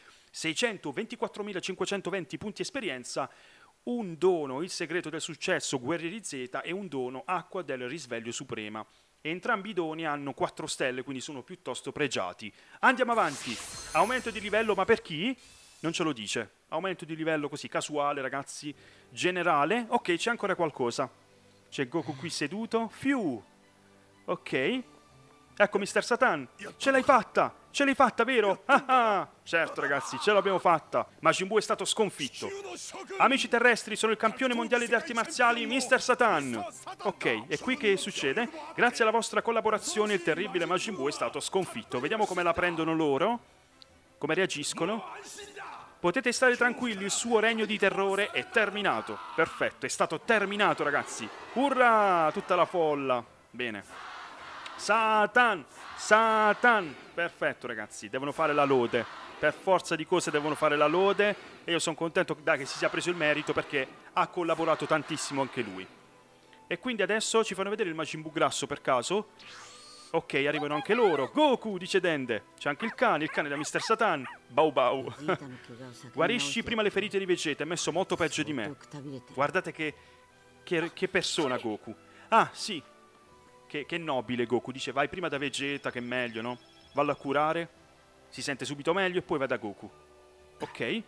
624.520 punti esperienza, un dono, il segreto del successo, Guerrieri Z, e un dono, acqua del risveglio suprema. Entrambi i doni hanno 4 stelle, quindi sono piuttosto pregiati. Andiamo avanti. Aumento di livello, ma per chi? Non ce lo dice. Aumento di livello così, casuale, ragazzi. Generale. Ok, c'è ancora qualcosa. C'è Goku qui seduto. Fiu. Ok. Ecco Mr. Satan. Ce l'hai fatta. Ce l'hai fatta, vero? Ah, ah. Certo, ragazzi, ce l'abbiamo fatta. Majin Buu è stato sconfitto. Amici terrestri, sono il campione mondiale di arti marziali, Mr. Satan. Ok, e qui che succede? Grazie alla vostra collaborazione il terribile Majin Buu è stato sconfitto. Vediamo come la prendono loro, come reagiscono. Potete stare tranquilli, il suo regno di terrore è terminato. Perfetto, è stato terminato, ragazzi. Urrà, tutta la folla. Bene. Satan, Satan. Perfetto, ragazzi, devono fare la lode. Per forza di cose devono fare la lode. E io sono contento che si sia preso il merito perché ha collaborato tantissimo anche lui. E quindi adesso ci fanno vedere il Majin Buu grasso per caso. Ok, arrivano anche loro. Goku, dice Dende. C'è anche il cane da Mr. Satan. Bau Bau. Guarisci prima le ferite di Vegeta, è messo molto peggio di me. Guardate che persona Goku. Ah, sì. Che nobile Goku. Dice, vai prima da Vegeta, che è meglio, no? Vallo a curare. Si sente subito meglio e poi va da Goku. Ok.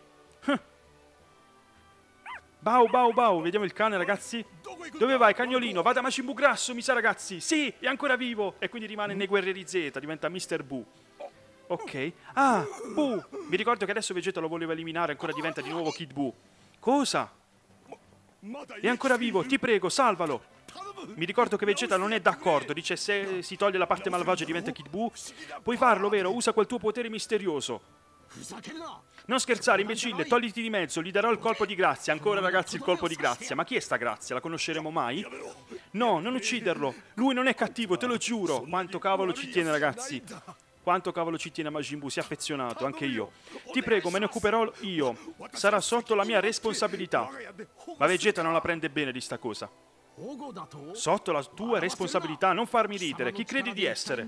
Bau, bau, bau. Vediamo il cane, ragazzi. Dove vai, cagnolino? Va da Majin Buu grasso, mi sa, ragazzi. Sì, è ancora vivo. E quindi rimane nei guerrieri Z, diventa Mr. Buu. Ok. Ah, Buu. Mi ricordo che adesso Vegeta lo voleva eliminare, ancora diventa di nuovo Kid Buu. Cosa? È ancora vivo, ti prego, salvalo. Mi ricordo che Vegeta non è d'accordo, dice se si toglie la parte malvagia e diventa Kid Buu. Puoi farlo, vero? Usa quel tuo potere misterioso. Non scherzare, imbecille, togliti di mezzo, gli darò il colpo di grazia. Ancora, ragazzi, il colpo di grazia. Ma chi è sta grazia? La conosceremo mai? No, non ucciderlo. Lui non è cattivo, te lo giuro. Quanto cavolo ci tiene, ragazzi. Quanto cavolo ci tiene Majin Buu, si è affezionato, anche io. Ti prego, me ne occuperò io. Sarà sotto la mia responsabilità. Ma Vegeta non la prende bene di sta cosa. Sotto la tua responsabilità, non farmi ridere. Chi credi di essere?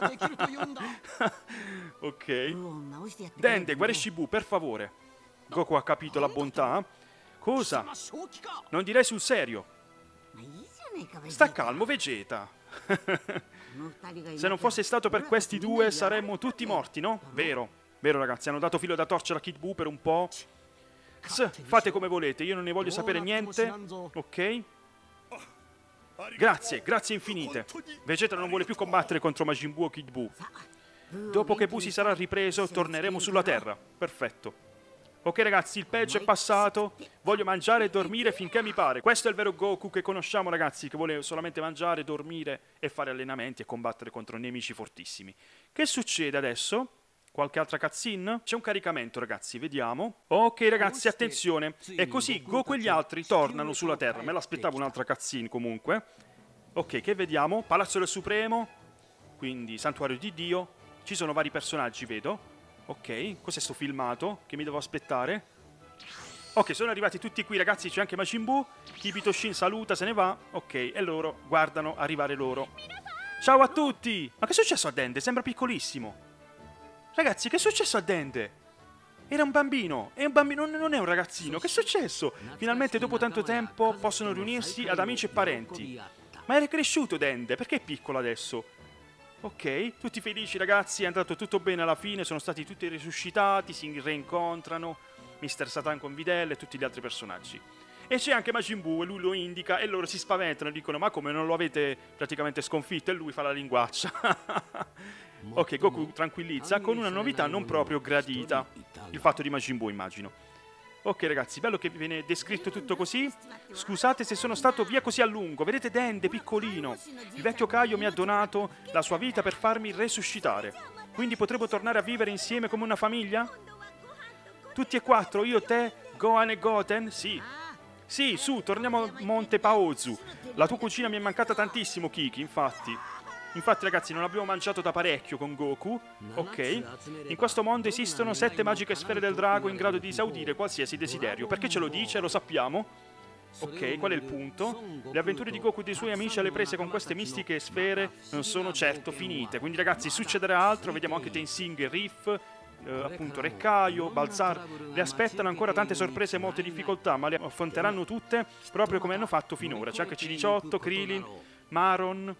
Ok. Dende, guarisci Buu, per favore. Goku ha capito la bontà. Cosa? Non direi sul serio. Sta calmo, Vegeta. Se non fosse stato per questi due saremmo tutti morti, no? Vero. Vero, ragazzi, hanno dato filo da torcere a Kid Buu per un po'. Fate come volete, io non ne voglio sapere niente. Ok? Grazie, grazie infinite. Vegeta non vuole più combattere contro Majin Buu o Kid Buu. Dopo che Buu si sarà ripreso, torneremo sulla Terra. Perfetto. Ok, ragazzi, il peggio è passato. Voglio mangiare e dormire finché mi pare. Questo è il vero Goku che conosciamo, ragazzi, che vuole solamente mangiare, dormire e fare allenamenti e combattere contro nemici fortissimi. Che succede adesso? Qualche altra cutscene? C'è un caricamento, ragazzi, vediamo. Ok, ragazzi, attenzione. E così Goku e gli altri tornano sulla Terra. Me l'aspettavo un'altra cutscene, comunque. Ok, che vediamo? Palazzo del Supremo. Quindi, Santuario di Dio. Ci sono vari personaggi, vedo. Ok, cos'è sto filmato? Che mi devo aspettare? Ok, sono arrivati tutti qui, ragazzi. C'è anche Majin Buu. Kibito Shin saluta, se ne va. Ok, e loro guardano arrivare loro. Ciao a tutti! Ma che è successo a Dende? Sembra piccolissimo. Ragazzi, che è successo a Dende? Era un bambino. È un bambino, non è un ragazzino. Che è successo? Finalmente, dopo tanto tempo, possono riunirsi ad amici e parenti. Ma era cresciuto Dende. Perché è piccolo adesso? Ok, tutti felici, ragazzi. È andato tutto bene alla fine. Sono stati tutti risuscitati. Si reincontrano. Mr. Satan con Videl e tutti gli altri personaggi. E c'è anche Majin Buu e lui lo indica e loro si spaventano e dicono ma come non lo avete praticamente sconfitto? E lui fa la linguaccia. Ok, Goku tranquillizza con una novità non proprio gradita. Il fatto di Majin Buu, immagino. Ok, ragazzi, bello che viene descritto tutto così. Scusate se sono stato via così a lungo. Vedete Dende, piccolino. Il vecchio Kaio mi ha donato la sua vita per farmi resuscitare. Quindi potremo tornare a vivere insieme come una famiglia? Tutti e quattro, io, te, Gohan e Goten? Sì. Sì, su, torniamo a Monte Paozu. La tua cucina mi è mancata tantissimo, Kiki, infatti. Infatti, ragazzi, non abbiamo mangiato da parecchio con Goku. Ok. In questo mondo esistono 7 magiche sfere del drago in grado di esaudire qualsiasi desiderio. Perché ce lo dice? Lo sappiamo. Ok, qual è il punto? Le avventure di Goku e dei suoi amici alle prese con queste mistiche sfere non sono certo finite. Quindi, ragazzi, succederà altro. Vediamo anche Tensing e Riff. Appunto Rekkaio, Balzar. Le aspettano ancora tante sorprese e molte difficoltà, ma le affronteranno tutte proprio come hanno fatto finora. C'è anche C18, Krillin, Maron.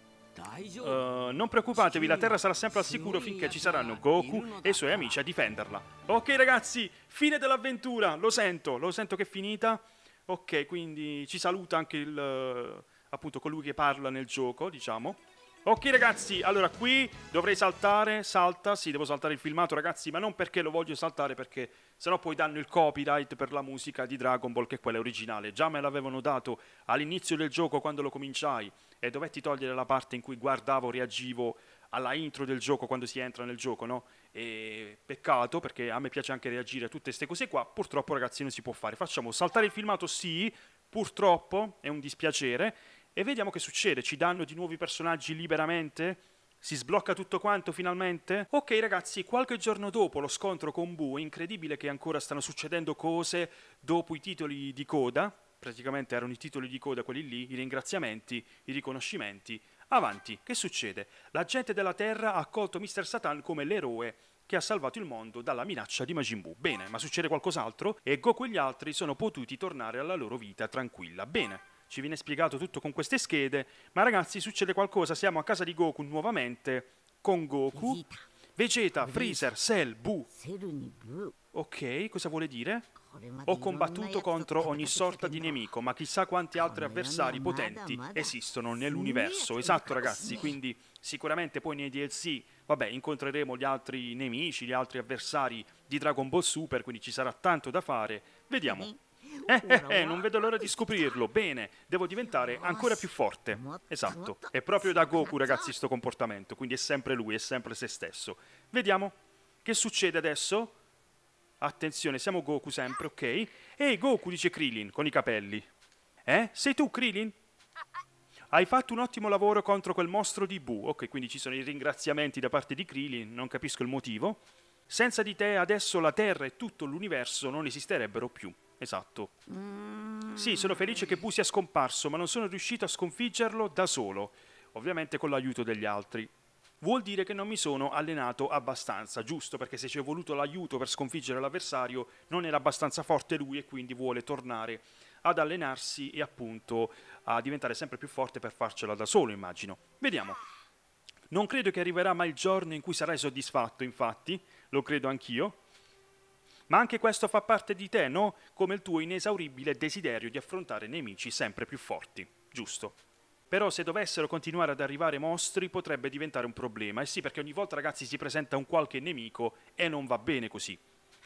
Non preoccupatevi, la Terra sarà sempre al sicuro finché ci saranno Goku e i suoi amici a difenderla. Ok, ragazzi, fine dell'avventura. Lo sento che è finita. Ok, quindi ci saluta anche appunto colui che parla nel gioco, diciamo. Ok ragazzi, allora qui dovrei saltare, salta, sì devo saltare il filmato ragazzi, ma non perché lo voglio saltare, perché sennò poi danno il copyright per la musica di Dragon Ball, che è quella originale. Già me l'avevano dato all'inizio del gioco quando lo cominciai e dovetti togliere la parte in cui guardavo, reagivo alla intro del gioco quando si entra nel gioco, no? E peccato, perché a me piace anche reagire a tutte queste cose qua, purtroppo ragazzi non si può fare. Facciamo saltare il filmato, sì, purtroppo, è un dispiacere. E vediamo che succede, ci danno di nuovi personaggi liberamente? Si sblocca tutto quanto finalmente? Ok ragazzi, qualche giorno dopo lo scontro con Buu, è incredibile che ancora stanno succedendo cose dopo i titoli di coda, praticamente erano i titoli di coda quelli lì, i ringraziamenti, i riconoscimenti. Avanti, che succede? La gente della Terra ha accolto Mr. Satan come l'eroe che ha salvato il mondo dalla minaccia di Majin Buu. Bene, ma succede qualcos'altro? E Goku e gli altri sono potuti tornare alla loro vita tranquilla. Bene. Ci viene spiegato tutto con queste schede, ma ragazzi succede qualcosa, siamo a casa di Goku nuovamente, con Goku, Vegeta, Freezer, Cell, Buu. Ok, cosa vuole dire? Ho combattuto contro ogni sorta di nemico, ma chissà quanti altri avversari potenti esistono nell'universo. Esatto ragazzi, quindi sicuramente poi nei DLC, vabbè, incontreremo gli altri nemici, gli altri avversari di Dragon Ball Super, quindi ci sarà tanto da fare. Vediamo. Non vedo l'ora di scoprirlo. Bene, devo diventare ancora più forte. Esatto, è proprio da Goku ragazzi sto comportamento, quindi è sempre lui, è sempre se stesso. Vediamo, che succede adesso? Attenzione, siamo Goku sempre, ok? Ehi Goku, dice Krillin, con i capelli. Sei tu Krillin? Hai fatto un ottimo lavoro contro quel mostro di Buu. Ok, quindi ci sono i ringraziamenti da parte di Krillin, non capisco il motivo. Senza di te adesso la Terra e tutto l'universo non esisterebbero più. Esatto. Sì, sono felice che Buu sia scomparso, ma non sono riuscito a sconfiggerlo da solo, ovviamente con l'aiuto degli altri. Vuol dire che non mi sono allenato abbastanza, giusto? Perché se ci è voluto l'aiuto per sconfiggere l'avversario, non era abbastanza forte lui e quindi vuole tornare ad allenarsi e appunto a diventare sempre più forte per farcela da solo, immagino. Vediamo. Non credo che arriverà mai il giorno in cui sarai soddisfatto, infatti, lo credo anch'io. Ma anche questo fa parte di te, no? Come il tuo inesauribile desiderio di affrontare nemici sempre più forti, giusto? Però se dovessero continuare ad arrivare mostri potrebbe diventare un problema. Eh sì, perché ogni volta ragazzi si presenta un qualche nemico e non va bene così.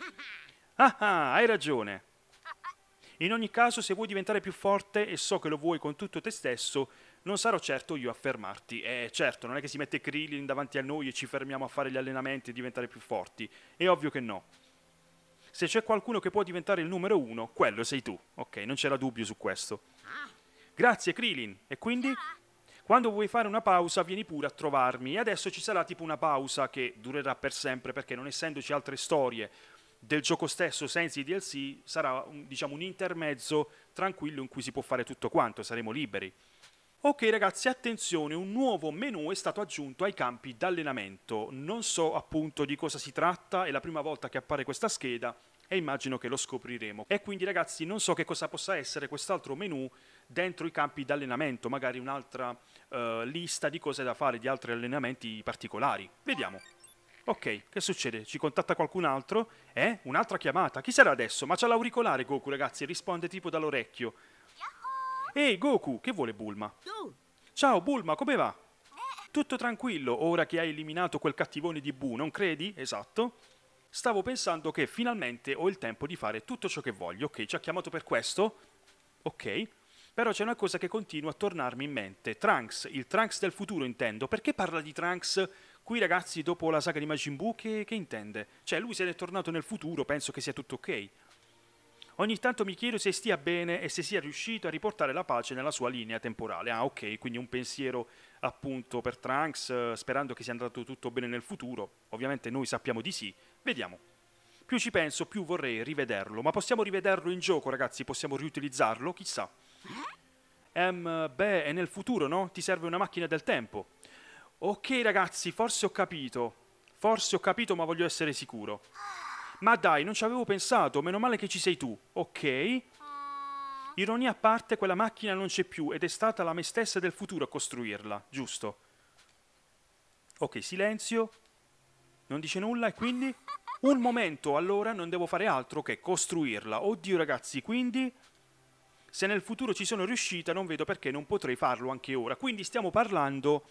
Ah, hai ragione. In ogni caso, se vuoi diventare più forte, e so che lo vuoi con tutto te stesso, non sarò certo io a fermarti. Certo, non è che si mette Krillin davanti a noi e ci fermiamo a fare gli allenamenti e diventare più forti. È ovvio che no. Se c'è qualcuno che può diventare il numero 1, quello sei tu. Ok, non c'era dubbio su questo. Grazie Krillin. E quindi? Quando vuoi fare una pausa vieni pure a trovarmi. E adesso ci sarà tipo una pausa che durerà per sempre, perché non essendoci altre storie del gioco stesso senza i DLC, sarà diciamo un intermezzo tranquillo in cui si può fare tutto quanto, saremo liberi. Ok ragazzi, attenzione, un nuovo menu è stato aggiunto ai campi d'allenamento. Non so appunto di cosa si tratta, è la prima volta che appare questa scheda e immagino che lo scopriremo. E quindi ragazzi non so che cosa possa essere quest'altro menu dentro i campi d'allenamento, magari un'altra lista di cose da fare, di altri allenamenti particolari. Vediamo. Ok, che succede? Ci contatta qualcun altro? Un'altra chiamata? Chi sarà adesso? Ma c'ha l'auricolare Goku ragazzi, risponde tipo dall'orecchio. Ehi Goku, che vuole Bulma? Ciao Bulma, come va? Tutto tranquillo, ora che hai eliminato quel cattivone di Buu, non credi? Esatto. Stavo pensando che finalmente ho il tempo di fare tutto ciò che voglio. Ok, ci ha chiamato per questo? Ok. Però c'è una cosa che continua a tornarmi in mente. Trunks, il Trunks del futuro intendo. Perché parla di Trunks qui ragazzi dopo la saga di Majin Buu? Che intende? Cioè lui se n'è tornato nel futuro, penso che sia tutto ok. Ogni tanto mi chiedo se stia bene e se sia riuscito a riportare la pace nella sua linea temporale. Ah, ok, quindi un pensiero appunto per Trunks, sperando che sia andato tutto bene nel futuro. Ovviamente noi sappiamo di sì. Vediamo. Più ci penso, più vorrei rivederlo. Ma possiamo rivederlo in gioco, ragazzi? Possiamo riutilizzarlo? Chissà. Beh, è nel futuro, no? Ti serve una macchina del tempo. Ok, ragazzi, forse ho capito. Forse ho capito, ma voglio essere sicuro. Ma dai, non ci avevo pensato, meno male che ci sei tu. Ok. Ironia a parte, quella macchina non c'è più ed è stata la me stessa del futuro a costruirla, giusto? Ok, silenzio. Non dice nulla e quindi? Un momento, allora non devo fare altro che costruirla. Oddio ragazzi, quindi? Se nel futuro ci sono riuscita non vedo perché non potrei farlo anche ora. Quindi stiamo parlando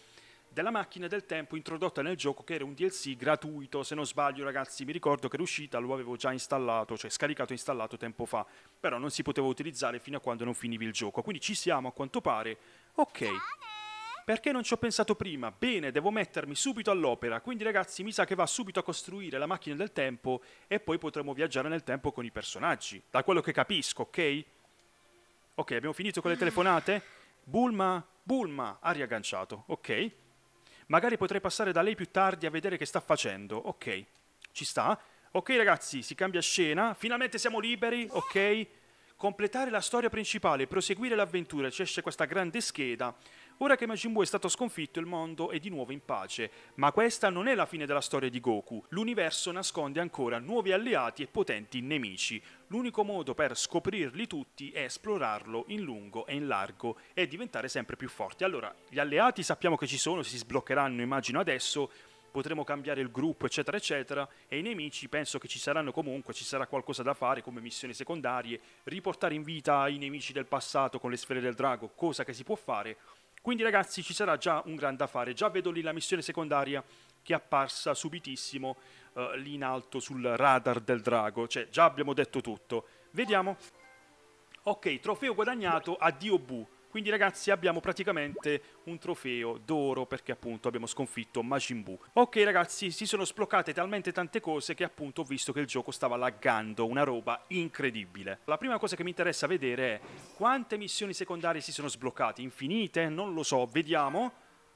della macchina del tempo introdotta nel gioco, che era un DLC gratuito, se non sbaglio ragazzi, mi ricordo che era uscita, lo avevo già installato, cioè scaricato e installato tempo fa, però non si poteva utilizzare fino a quando non finivi il gioco, quindi ci siamo a quanto pare. Ok, perché non ci ho pensato prima? Bene, devo mettermi subito all'opera, quindi ragazzi mi sa che va subito a costruire la macchina del tempo e poi potremo viaggiare nel tempo con i personaggi, da quello che capisco, ok? Ok, abbiamo finito con le telefonate? Bulma ha riagganciato, ok. Magari potrei passare da lei più tardi a vedere che sta facendo, ok. Ci sta? Ok ragazzi, si cambia scena, finalmente siamo liberi, ok. Completare la storia principale, proseguire l'avventura, ci esce questa grande scheda. Ora che Majin Buu è stato sconfitto, il mondo è di nuovo in pace. Ma questa non è la fine della storia di Goku. L'universo nasconde ancora nuovi alleati e potenti nemici. L'unico modo per scoprirli tutti è esplorarlo in lungo e in largo e diventare sempre più forti. Allora, gli alleati sappiamo che ci sono, si sbloccheranno immagino adesso, potremo cambiare il gruppo eccetera eccetera, e i nemici penso che ci saranno comunque, ci sarà qualcosa da fare come missioni secondarie, riportare in vita i nemici del passato con le sfere del drago, cosa che si può fare. Quindi ragazzi ci sarà già un gran da fare, già vedo lì la missione secondaria che è apparsa subitissimo lì in alto sul radar del drago, cioè già abbiamo detto tutto. Vediamo. Ok, trofeo guadagnato, addio Buu. Quindi ragazzi abbiamo praticamente un trofeo d'oro perché appunto abbiamo sconfitto Majin Buu. Ok ragazzi, si sono sbloccate talmente tante cose che appunto ho visto che il gioco stava laggando, una roba incredibile. La prima cosa che mi interessa vedere è quante missioni secondarie si sono sbloccate. Infinite? Non lo so, vediamo.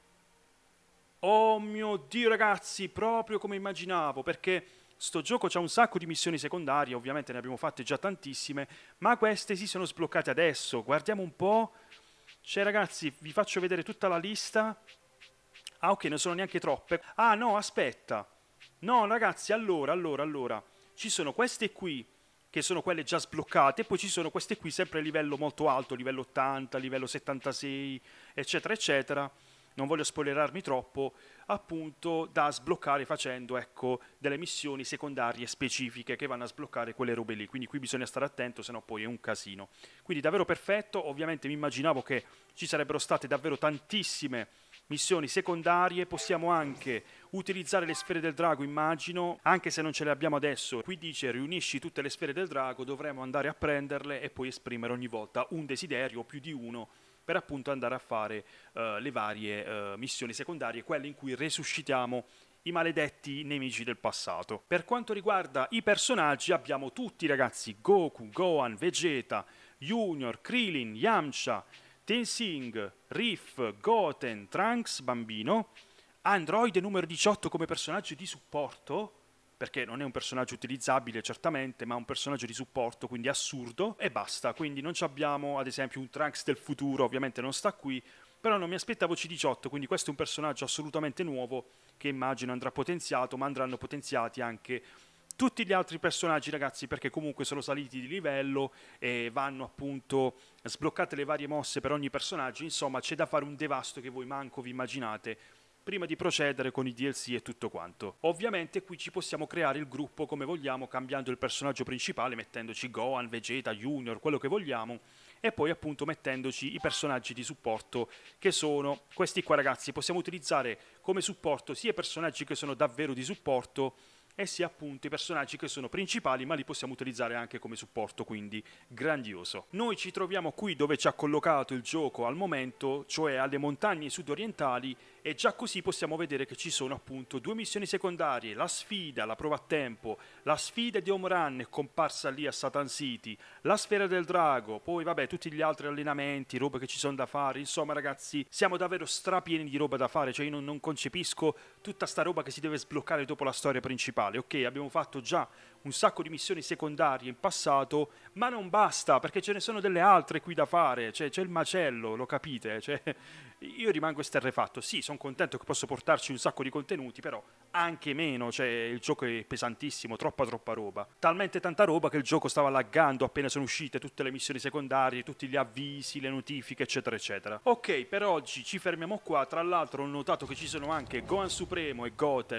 Oh mio Dio ragazzi, proprio come immaginavo, perché sto gioco c'ha un sacco di missioni secondarie, ovviamente ne abbiamo fatte già tantissime, ma queste si sono sbloccate adesso. Guardiamo un po'. Cioè ragazzi, vi faccio vedere tutta la lista. Ah ok, non sono neanche troppe. Ah no, aspetta. No ragazzi, allora. Ci sono queste qui, che sono quelle già sbloccate, e poi ci sono queste qui sempre a livello molto alto, livello 80, livello 76, eccetera, eccetera. Non voglio spoilerarmi troppo, appunto da sbloccare facendo, ecco, delle missioni secondarie specifiche che vanno a sbloccare quelle robe lì, quindi qui bisogna stare attento, sennò poi è un casino. Quindi davvero perfetto, ovviamente mi immaginavo che ci sarebbero state davvero tantissime missioni secondarie, possiamo anche utilizzare le sfere del drago, immagino, anche se non ce le abbiamo adesso. Qui dice riunisci tutte le sfere del drago, dovremo andare a prenderle e poi esprimere ogni volta un desiderio o più di uno, per appunto andare a fare le varie missioni secondarie, quelle in cui resuscitiamo i maledetti nemici del passato. Per quanto riguarda i personaggi abbiamo tutti ragazzi, Goku, Gohan, Vegeta, Junior, Krillin, Yamcha, Tenzing, Riff, Goten, Trunks, bambino, Android numero 18 come personaggio di supporto, perché non è un personaggio utilizzabile certamente, ma un personaggio di supporto, quindi assurdo, e basta. Quindi non abbiamo ad esempio un Trunks del futuro, ovviamente non sta qui, però non mi aspettavo C18, quindi questo è un personaggio assolutamente nuovo che immagino andrà potenziato, ma andranno potenziati anche tutti gli altri personaggi ragazzi, perché comunque sono saliti di livello e vanno appunto sbloccate le varie mosse per ogni personaggio, insomma c'è da fare un devasto che voi manco vi immaginate prima di procedere con i DLC e tutto quanto. Ovviamente qui ci possiamo creare il gruppo come vogliamo, cambiando il personaggio principale, mettendoci Gohan, Vegeta, Junior, quello che vogliamo, e poi appunto mettendoci i personaggi di supporto che sono questi qua ragazzi. Possiamo utilizzare come supporto sia i personaggi che sono davvero di supporto e sia appunto i personaggi che sono principali, ma li possiamo utilizzare anche come supporto, quindi grandioso. Noi ci troviamo qui dove ci ha collocato il gioco al momento, cioè alle montagne sudorientali, e già così possiamo vedere che ci sono appunto due missioni secondarie, la sfida, la prova a tempo, la sfida di Home Run è comparsa lì a Satan City, la sfera del drago, poi vabbè tutti gli altri allenamenti, robe che ci sono da fare, insomma ragazzi siamo davvero strapieni di roba da fare, cioè io non concepisco tutta sta roba che si deve sbloccare dopo la storia principale. Ok, abbiamo fatto già un sacco di missioni secondarie in passato, ma non basta, perché ce ne sono delle altre qui da fare, cioè c'è il macello, lo capite? Cioè, io rimango esterrefatto, sì, sono contento che posso portarci un sacco di contenuti, però anche meno, cioè il gioco è pesantissimo, troppa roba. Talmente tanta roba che il gioco stava laggando appena sono uscite tutte le missioni secondarie, tutti gli avvisi, le notifiche, eccetera, eccetera. Ok, per oggi ci fermiamo qua, tra l'altro ho notato che ci sono anche Gohan Supremo e Goten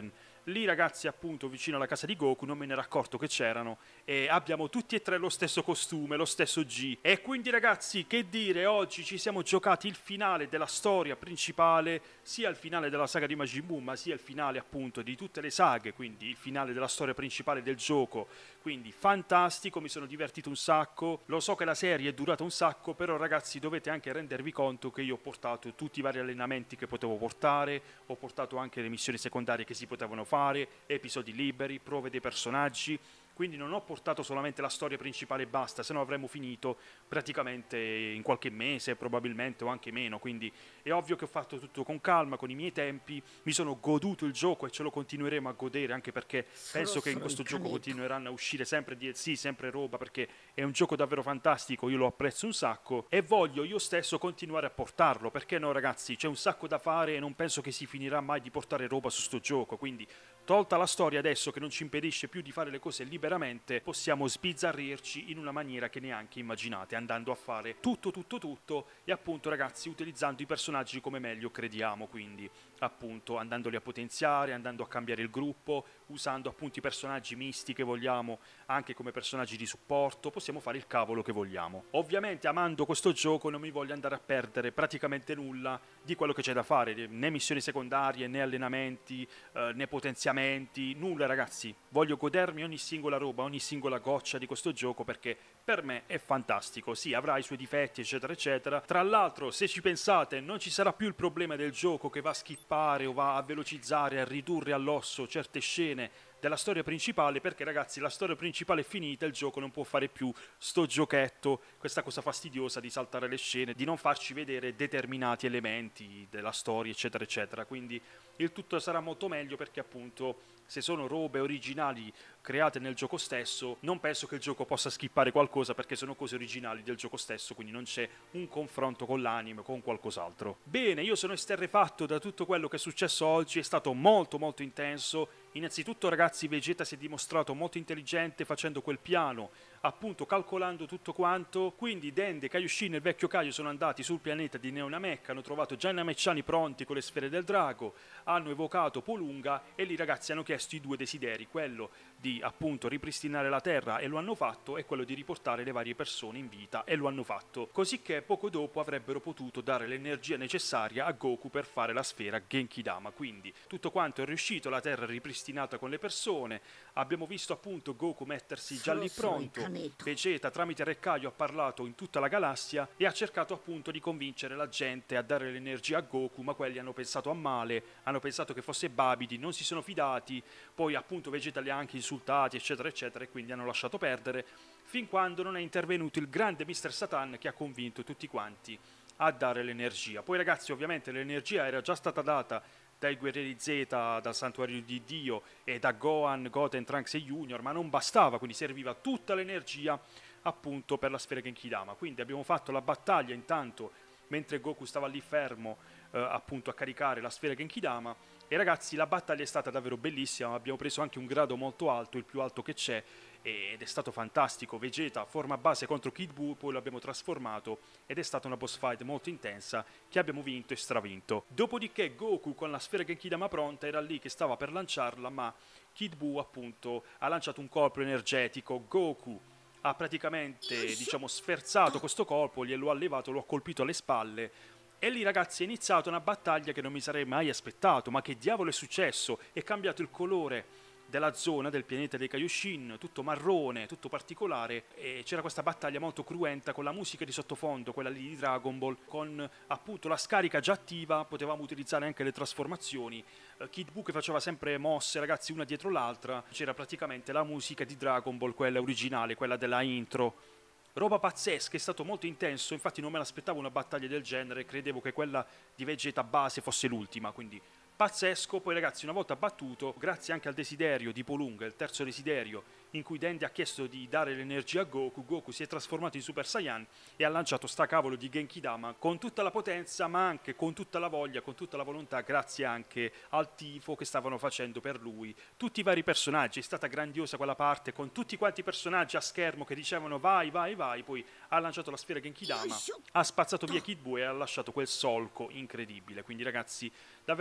Lì ragazzi appunto vicino alla casa di Goku non me ne ero accorto che c'erano e abbiamo tutti e tre lo stesso costume, lo stesso G. E quindi ragazzi che dire, oggi ci siamo giocati il finale della storia principale, sia il finale della saga di Majin Buu ma sia il finale appunto di tutte le saghe, quindi il finale della storia principale del gioco. Quindi fantastico, mi sono divertito un sacco, lo so che la serie è durata un sacco, però ragazzi dovete anche rendervi conto che io ho portato tutti i vari allenamenti che potevo portare, ho portato anche le missioni secondarie che si potevano fare, episodi liberi, prove dei personaggi, quindi non ho portato solamente la storia principale e basta, se no avremmo finito praticamente in qualche mese probabilmente o anche meno, quindi è ovvio che ho fatto tutto con calma, con i miei tempi, mi sono goduto il gioco e ce lo continueremo a godere anche perché penso che in questo gioco continueranno a uscire sempre DLC, sempre roba perché è un gioco davvero fantastico, io lo apprezzo un sacco e voglio io stesso continuare a portarlo, perché no ragazzi, c'è un sacco da fare e non penso che si finirà mai di portare roba su sto gioco, quindi tolta la storia adesso che non ci impedisce più di fare le cose liberamente, possiamo sbizzarrirci in una maniera che neanche immaginate, andando a fare tutto e appunto ragazzi utilizzando i personaggi come meglio crediamo, quindi appunto andandoli a potenziare, andando a cambiare il gruppo, usando appunto i personaggi misti che vogliamo anche come personaggi di supporto, possiamo fare il cavolo che vogliamo. Ovviamente amando questo gioco non mi voglio andare a perdere praticamente nulla di quello che c'è da fare, né missioni secondarie, né allenamenti, né potenziamenti, nulla ragazzi. Voglio godermi ogni singola roba, ogni singola goccia di questo gioco perché per me è fantastico. Sì, avrà i suoi difetti eccetera eccetera. Tra l'altro se ci pensate non ci sarà più il problema del gioco che va a skippare o va a velocizzare, a ridurre all'osso certe scene della storia principale, perché ragazzi la storia principale è finita, il gioco non può fare più sto giochetto, questa cosa fastidiosa di saltare le scene, di non farci vedere determinati elementi della storia eccetera eccetera, quindi il tutto sarà molto meglio perché appunto se sono robe originali create nel gioco stesso non penso che il gioco possa skippare qualcosa perché sono cose originali del gioco stesso, quindi non c'è un confronto con l'anime o con qualcos'altro. Bene, io sono esterrefatto da tutto quello che è successo oggi, è stato molto intenso. Innanzitutto ragazzi Vegeta si è dimostrato molto intelligente facendo quel piano, appunto calcolando tutto quanto, quindi Dende, Kaioshin e il vecchio Kaio sono andati sul pianeta di Neo Namek, hanno trovato già i Namekiani pronti con le sfere del drago, hanno evocato Polunga e lì ragazzi hanno chiesto i due desideri, quello di appunto ripristinare la Terra e lo hanno fatto e quello di riportare le varie persone in vita e lo hanno fatto, così che poco dopo avrebbero potuto dare l'energia necessaria a Goku per fare la sfera Genkidama, quindi tutto quanto è riuscito, la Terra è ripristinata con le persone, abbiamo visto appunto Goku mettersi già lì pronto, Vegeta tramite Rekkaio ha parlato in tutta la galassia e ha cercato appunto di convincere la gente a dare l'energia a Goku, ma quelli hanno pensato a male, hanno pensato che fosse Babidi, non si sono fidati, poi appunto Vegeta li ha anche insultati eccetera eccetera e quindi hanno lasciato perdere, fin quando non è intervenuto il grande Mr. Satan che ha convinto tutti quanti a dare l'energia. Poi ragazzi ovviamente l'energia era già stata data dai guerrieri Z, dal santuario di Dio e da Gohan, Goten, Trunks e Junior, ma non bastava, quindi serviva tutta l'energia appunto per la sfera Genkidama. Quindi abbiamo fatto la battaglia intanto mentre Goku stava lì fermo appunto a caricare la sfera Genkidama e ragazzi la battaglia è stata davvero bellissima, abbiamo preso anche un grado molto alto, il più alto che c'è ed è stato fantastico. Vegeta forma base contro Kid Buu, poi lo abbiamo trasformato ed è stata una boss fight molto intensa che abbiamo vinto e stravinto. Dopodiché Goku con la sfera Genkidama pronta era lì che stava per lanciarla, ma Kid Buu appunto ha lanciato un colpo energetico, Goku ha praticamente diciamo sferzato questo colpo, glielo ha levato, lo ha colpito alle spalle e lì ragazzi è iniziata una battaglia che non mi sarei mai aspettato. Ma che diavolo è successo? È cambiato il colore della zona del pianeta dei Kaioshin, tutto marrone, tutto particolare, e c'era questa battaglia molto cruenta con la musica di sottofondo, quella lì di Dragon Ball, con appunto la scarica già attiva, potevamo utilizzare anche le trasformazioni, Kid Buu che faceva sempre mosse ragazzi una dietro l'altra, c'era praticamente la musica di Dragon Ball, quella originale, quella della intro. Roba pazzesca, è stato molto intenso, infatti non me l'aspettavo una battaglia del genere, credevo che quella di Vegeta base fosse l'ultima, quindi pazzesco. Poi ragazzi una volta battuto, grazie anche al desiderio di Polunga, il terzo desiderio in cui Dende ha chiesto di dare l'energia a Goku, Goku si è trasformato in Super Saiyan e ha lanciato sta cavolo di Genkidama con tutta la potenza ma anche con tutta la voglia, con tutta la volontà, grazie anche al tifo che stavano facendo per lui tutti i vari personaggi. È stata grandiosa quella parte con tutti quanti i personaggi a schermo che dicevano vai vai vai, poi ha lanciato la sfera Genkidama, ha spazzato via Kid Buu e ha lasciato quel solco incredibile, quindi ragazzi davvero pazzesco.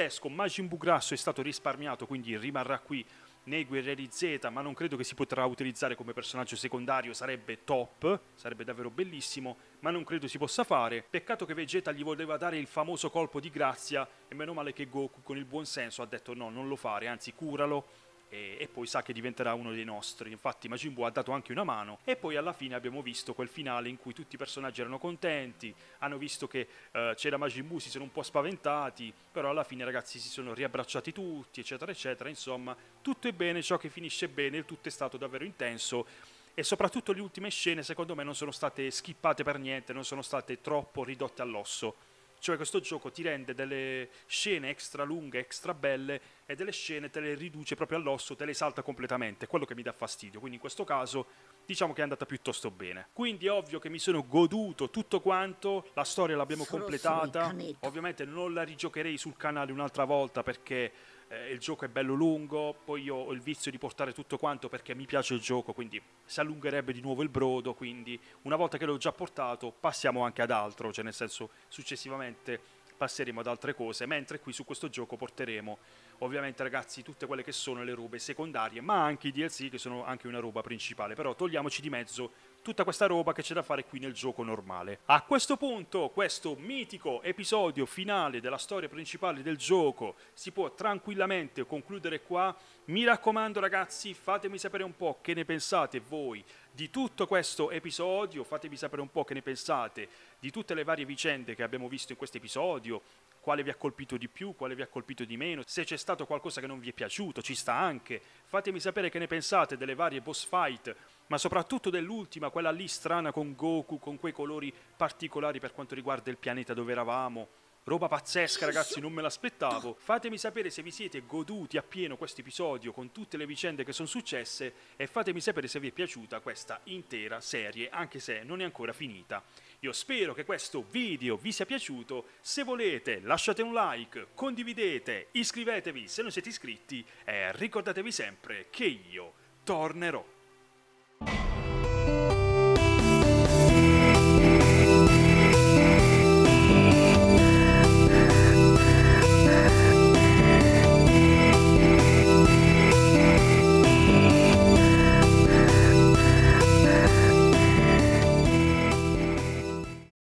pazzesco. Majin Buu grasso è stato risparmiato, quindi rimarrà qui nei Guerrieri Z, ma non credo che si potrà utilizzare come personaggio secondario. Sarebbe top, sarebbe davvero bellissimo, ma non credo si possa fare. Peccato che Vegeta gli voleva dare il famoso colpo di grazia e meno male che Goku con il buon senso ha detto no, non lo fare, anzi curalo e poi sa che diventerà uno dei nostri. Infatti Majin Buu ha dato anche una mano e poi alla fine abbiamo visto quel finale in cui tutti i personaggi erano contenti, hanno visto che c'era Majin Buu, si sono un po' spaventati, però alla fine ragazzi si sono riabbracciati tutti, eccetera eccetera. Insomma, tutto è bene, ciò che finisce bene, il tutto è stato davvero intenso e soprattutto le ultime scene secondo me non sono state skippate per niente, non sono state troppo ridotte all'osso. Cioè questo gioco ti rende delle scene extra lunghe, extra belle e delle scene te le riduce proprio all'osso, te le salta completamente, quello che mi dà fastidio. Quindi in questo caso diciamo che è andata piuttosto bene. Quindi è ovvio che mi sono goduto tutto quanto, la storia l'abbiamo completata. Ovviamente non la rigiocherei sul canale un'altra volta perché il gioco è bello lungo, poi io ho il vizio di portare tutto quanto perché mi piace il gioco, quindi si allungherebbe di nuovo il brodo, quindi una volta che l'ho già portato passiamo anche ad altro, cioè nel senso successivamente passeremo ad altre cose, mentre qui su questo gioco porteremo ovviamente ragazzi tutte quelle che sono le robe secondarie, ma anche i DLC che sono anche una roba principale, però togliamoci di mezzo tutta questa roba che c'è da fare qui nel gioco normale. A questo punto questo mitico episodio finale della storia principale del gioco si può tranquillamente concludere qua. Mi raccomando ragazzi, fatemi sapere un po' che ne pensate voi di tutto questo episodio, fatemi sapere un po' che ne pensate di tutte le varie vicende che abbiamo visto in questo episodio, quale vi ha colpito di più, quale vi ha colpito di meno, se c'è stato qualcosa che non vi è piaciuto, ci sta anche. Fatemi sapere che ne pensate delle varie boss fight, ma soprattutto dell'ultima, quella lì strana con Goku, con quei colori particolari per quanto riguarda il pianeta dove eravamo. Roba pazzesca ragazzi, non me l'aspettavo. Fatemi sapere se vi siete goduti appieno questo episodio con tutte le vicende che sono successe e fatemi sapere se vi è piaciuta questa intera serie, anche se non è ancora finita. Io spero che questo video vi sia piaciuto, se volete lasciate un like, condividete, iscrivetevi se non siete iscritti e ricordatevi sempre che io tornerò.